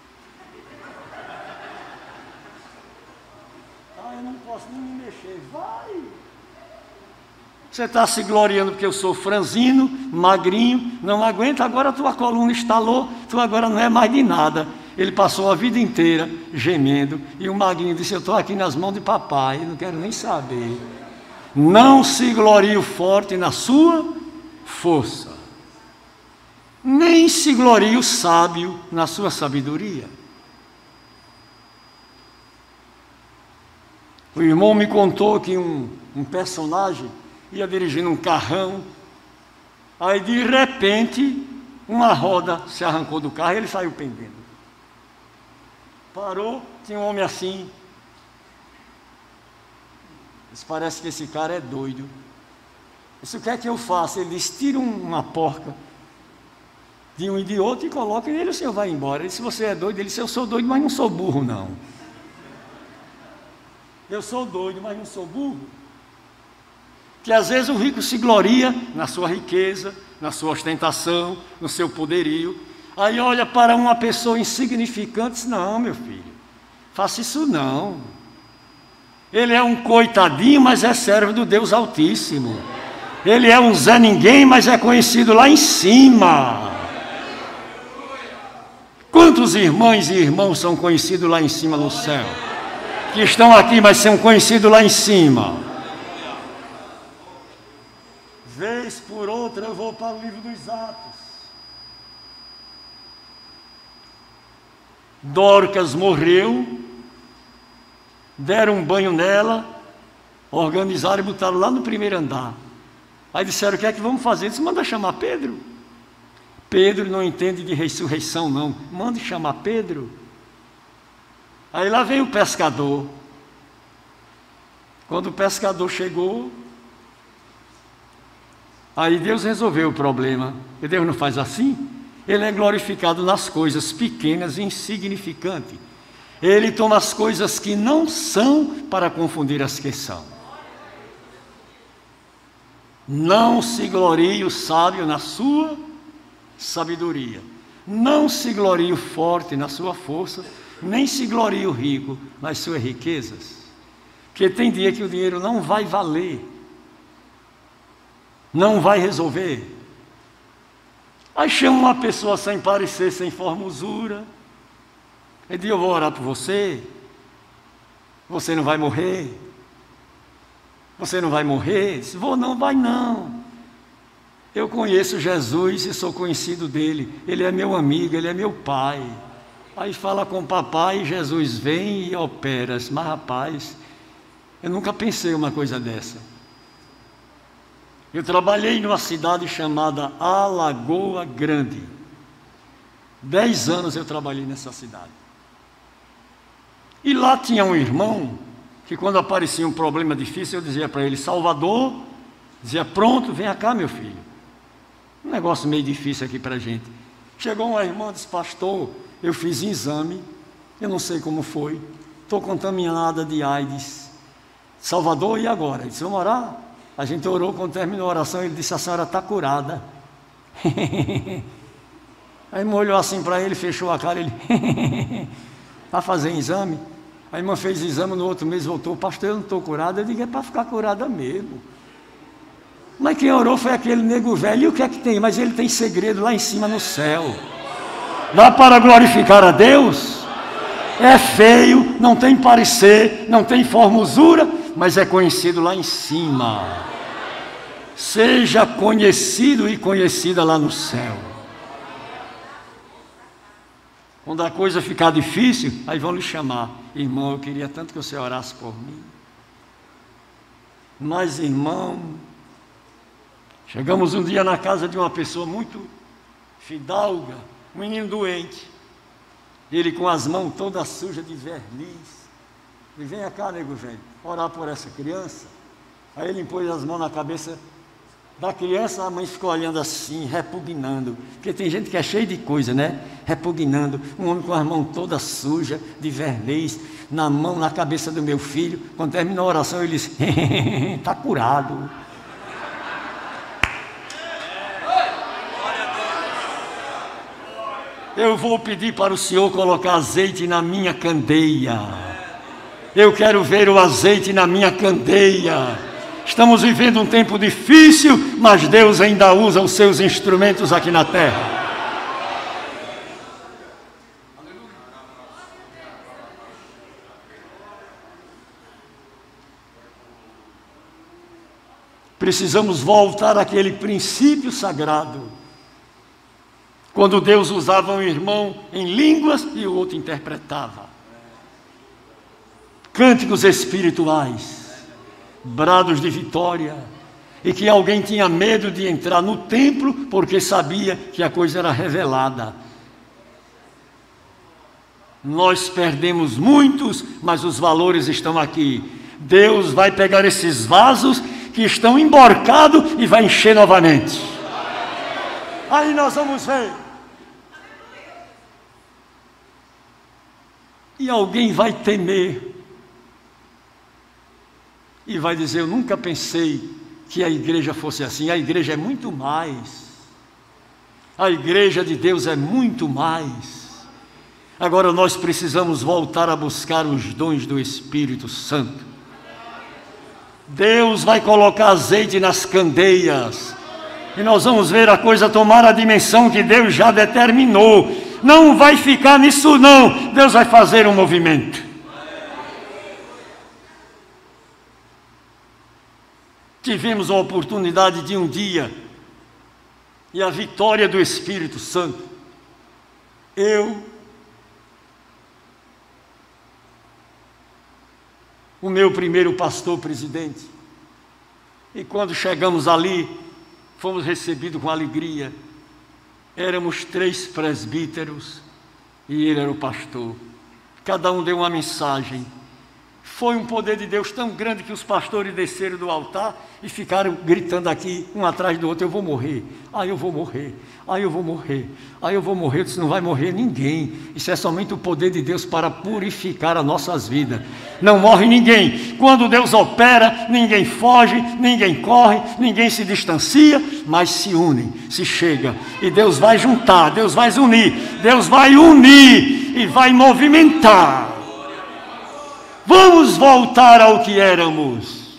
[SPEAKER 1] Eu não posso nem me mexer, vai. Você está se gloriando porque eu sou franzino, magrinho, não aguenta, agora a tua coluna estalou, tu agora não é mais de nada. Ele passou a vida inteira gemendo, e o magrinho disse, eu estou aqui nas mãos de papai, não quero nem saber. Não se glorie o forte na sua força, nem se glorie o sábio na sua sabedoria. O irmão me contou que um personagem ia dirigindo um carrão, aí de repente uma roda se arrancou do carro e ele saiu pendendo. Parou, tinha um homem assim. Disse, parece que esse cara é doido. Disse, o que é que eu faço? Ele disse, tira uma porca de um e de outro e coloca nele, o senhor vai embora. Ele disse, você é doido? Ele disse, eu sou doido, mas não sou burro não. Eu sou doido, mas não sou burro. Que às vezes o rico se gloria na sua riqueza, na sua ostentação, no seu poderio. Aí olha para uma pessoa insignificante e diz, não, meu filho, faça isso não. Ele é um coitadinho, mas é servo do Deus Altíssimo. Ele é um Zé Ninguém, mas é conhecido lá em cima. Quantos irmãs e irmãos são conhecidos lá em cima no céu? Que estão aqui, mas são conhecidos lá em cima. Vez por outra eu vou para o livro dos Atos. Dorcas morreu, deram um banho nela, organizaram e botaram lá no primeiro andar. Aí disseram, o que é que vamos fazer? Disse, manda chamar Pedro. Pedro não entende de ressurreição não, manda chamar Pedro. Aí lá veio o pescador. Quando o pescador chegou, aí Deus resolveu o problema. E Deus não faz assim? Ele é glorificado nas coisas pequenas e insignificantes. Ele toma as coisas que não são para confundir as que são. Não se glorie o sábio na sua sabedoria. Não se glorie o forte na sua força, nem se glorie o rico nas suas riquezas. Porque tem dia que o dinheiro não vai valer, não vai resolver. Aí chama uma pessoa sem parecer, sem formosura. Ele diz: eu vou orar por você. Você não vai morrer. Você não vai morrer. Disse: vou não, vai não. Eu conheço Jesus e sou conhecido dele. Ele é meu amigo, ele é meu pai. Aí fala com o papai e Jesus vem e opera. Mas rapaz, eu nunca pensei uma coisa dessa. Eu trabalhei numa cidade chamada Alagoa Grande. 10 anos eu trabalhei nessa cidade. E lá tinha um irmão que quando aparecia um problema difícil, eu dizia para ele: Salvador, dizia: pronto, venha cá, meu filho. Um negócio meio difícil aqui para a gente. Chegou uma irmã e disse: pastor, eu fiz exame, eu não sei como foi, estou contaminada de AIDS. Salvador, e agora? Ele disse: vamos orar? A gente orou, quando terminou a oração, ele disse: a senhora está curada. A irmã olhou assim para ele, fechou a cara, ele: para fazer exame? A irmã fez exame, no outro mês voltou: pastor, eu não estou curada. Eu digo: é para ficar curada mesmo. Mas quem orou foi aquele nego velho. E o que é que tem? Mas ele tem segredo lá em cima no céu. Dá para glorificar a Deus? É feio, não tem parecer, não tem formosura, mas é conhecido lá em cima. Seja conhecido e conhecida lá no céu. Quando a coisa ficar difícil, aí vão lhe chamar: irmão, eu queria tanto que você orasse por mim. Mas, irmão, chegamos um dia na casa de uma pessoa muito fidalga, um menino doente, ele com as mãos todas sujas de verniz. Ele: venha cá, nego velho, orar por essa criança. Aí ele pôs as mãos na cabeça da criança, a mãe ficou olhando assim, repugnando, porque tem gente que é cheio de coisa, né? Repugnando, um homem com as mãos todas sujas de verniz, na mão, na cabeça do meu filho. Quando terminou a oração, ele disse: está curado. Eu vou pedir para o Senhor colocar azeite na minha candeia. Eu quero ver o azeite na minha candeia. Estamos vivendo um tempo difícil, mas Deus ainda usa os seus instrumentos aqui na terra. Precisamos voltar àquele princípio sagrado. Quando Deus usava um irmão em línguas e o outro interpretava. Cânticos espirituais, brados de vitória, e que alguém tinha medo de entrar no templo porque sabia que a coisa era revelada. Nós perdemos muitos, mas os valores estão aqui. Deus vai pegar esses vasos que estão emborcados e vai encher novamente. Aí nós vamos ver. E alguém vai temer e vai dizer: eu nunca pensei que a igreja fosse assim. A igreja é muito mais. A igreja de Deus é muito mais. Agora nós precisamos voltar a buscar os dons do Espírito Santo. Deus vai colocar azeite nas candeias e nós vamos ver a coisa tomar a dimensão que Deus já determinou. Não vai ficar nisso não. Deus vai fazer um movimento. Tivemos a oportunidade de um dia, e a vitória do Espírito Santo. O meu primeiro pastor presidente, e quando chegamos ali, fomos recebidos com alegria. Éramos 3 presbíteros e ele era o pastor. Cada um deu uma mensagem. Foi um poder de Deus tão grande que os pastores desceram do altar e ficaram gritando aqui, um atrás do outro: eu vou morrer, eu vou morrer, eu vou morrer, eu vou morrer. Eu disse: não vai morrer ninguém. Isso é somente o poder de Deus para purificar as nossas vidas. Não morre ninguém. Quando Deus opera, ninguém foge, ninguém corre, ninguém se distancia, mas se unem, se chega. E Deus vai juntar, Deus vai unir, Deus vai unir e vai movimentar. Vamos voltar ao que éramos.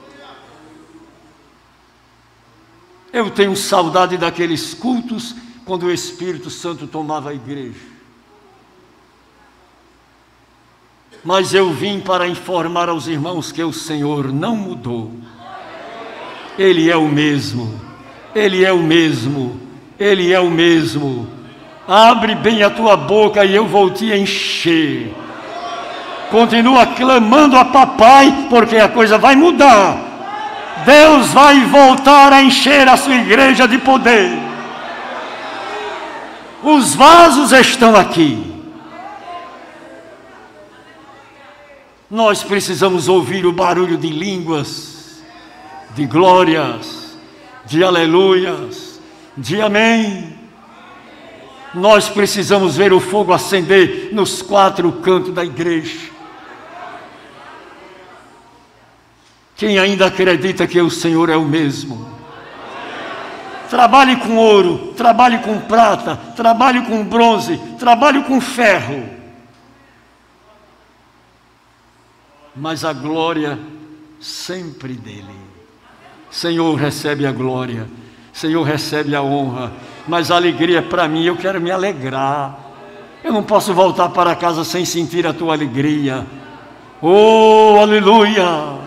[SPEAKER 1] Eu tenho saudade daqueles cultos quando o Espírito Santo tomava a igreja. Mas eu vim para informar aos irmãos que o Senhor não mudou. Ele é o mesmo. Ele é o mesmo. Ele é o mesmo. Abre bem a tua boca e eu vou te encher. Continua clamando a papai, porque a coisa vai mudar. Deus vai voltar a encher a sua igreja de poder. Os vasos estão aqui. Nós precisamos ouvir o barulho de línguas, de glórias, de aleluias, de amém. Nós precisamos ver o fogo acender nos 4 cantos da igreja. Quem ainda acredita que o Senhor é o mesmo? Trabalhe com ouro, trabalhe com prata, trabalhe com bronze, trabalhe com ferro. Mas a glória sempre dele. Senhor, recebe a glória. Senhor, recebe a honra. Mas a alegria é para mim, eu quero me alegrar. Eu não posso voltar para casa sem sentir a tua alegria. Oh, aleluia!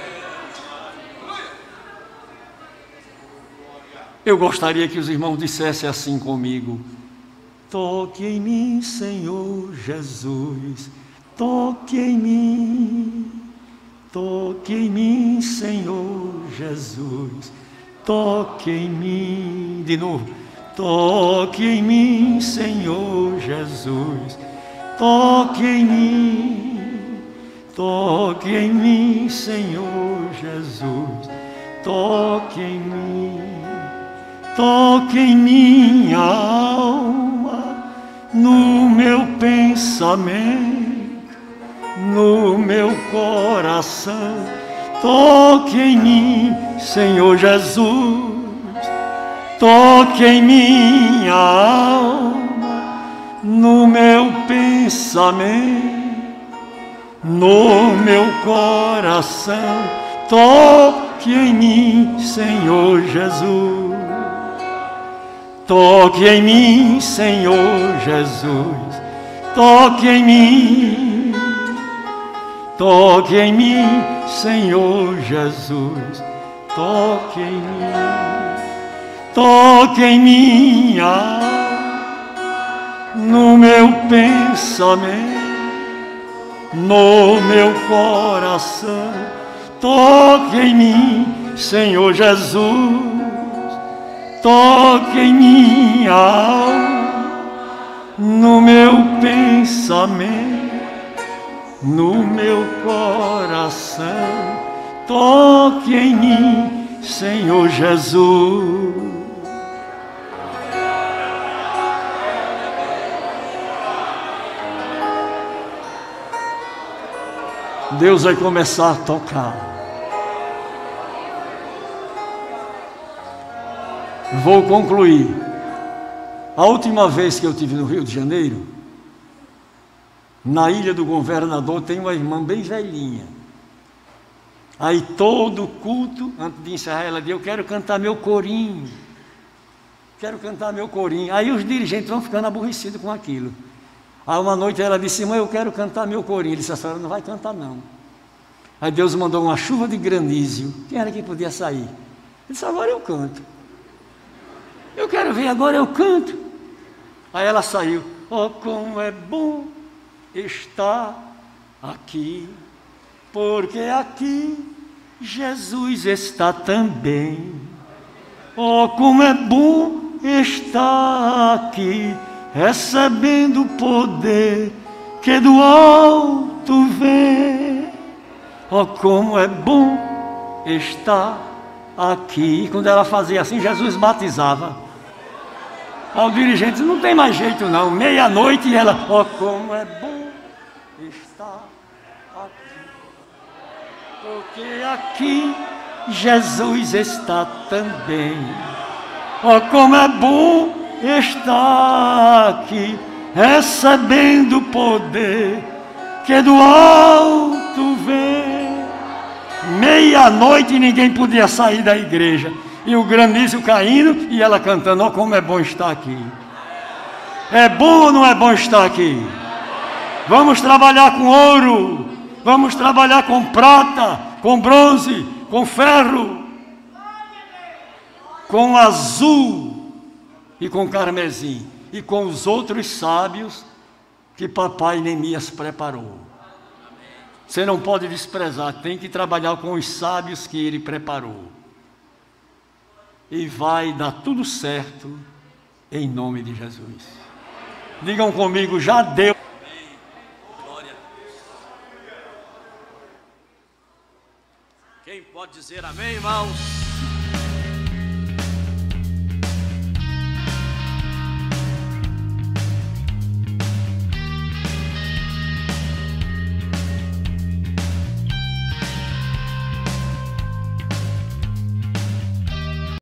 [SPEAKER 1] Eu gostaria que os irmãos dissessem assim comigo: toque em mim, Senhor Jesus, toque em mim, toque em mim, Senhor Jesus, toque em mim. De novo, toque em mim, Senhor Jesus, toque em mim, toque em mim, Senhor Jesus, toque em mim. Toque em minha alma, no meu pensamento, no meu coração. Toque em mim, Senhor Jesus. Toque em minha alma, no meu pensamento, no meu coração. Toque em mim, Senhor Jesus. Toque em mim, Senhor Jesus, toque em mim, toque em mim, Senhor Jesus, toque em mim, toque em minha, no meu pensamento, no meu coração, toque em mim, Senhor Jesus. Toque em minha alma, no meu pensamento, no meu coração. Toque em mim, Senhor Jesus. Deus vai começar a tocar. Vou concluir. A última vez que eu estive no Rio de Janeiro, na Ilha do Governador, tem uma irmã bem velhinha. Aí todo culto, antes de encerrar, ela diz: eu quero cantar meu corinho. Quero cantar meu corinho. Aí os dirigentes vão ficando aborrecidos com aquilo. Aí uma noite ela disse: mãe, eu quero cantar meu corinho. Ele disse: a senhora não vai cantar não. Aí Deus mandou uma chuva de granizo. Quem era que podia sair? Ele disse: agora eu canto. Eu quero ver, agora eu canto. Aí ela saiu. Oh, como é bom estar aqui, porque aqui Jesus está também. Oh, como é bom estar aqui, recebendo o poder que do alto vem. Oh, como é bom estar aqui. Quando ela fazia assim, Jesus batizava. Ao dirigente: não tem mais jeito não. Meia-noite e ela: oh, como é bom estar aqui, porque aqui Jesus está também. Oh, como é bom estar aqui, recebendo o poder que do alto dia à noite ninguém podia sair da igreja. E o granizo caindo e ela cantando: ó, como é bom estar aqui. É bom ou não é bom estar aqui? Vamos trabalhar com ouro, vamos trabalhar com prata, com bronze, com ferro, com azul e com carmesim, e com os outros sábios que papai Neemias preparou. Você não pode desprezar, tem que trabalhar com os sábios que ele preparou. E vai dar tudo certo, em nome de Jesus. Digam comigo: já deu.
[SPEAKER 3] Glória a Deus. Quem pode dizer amém, irmãos?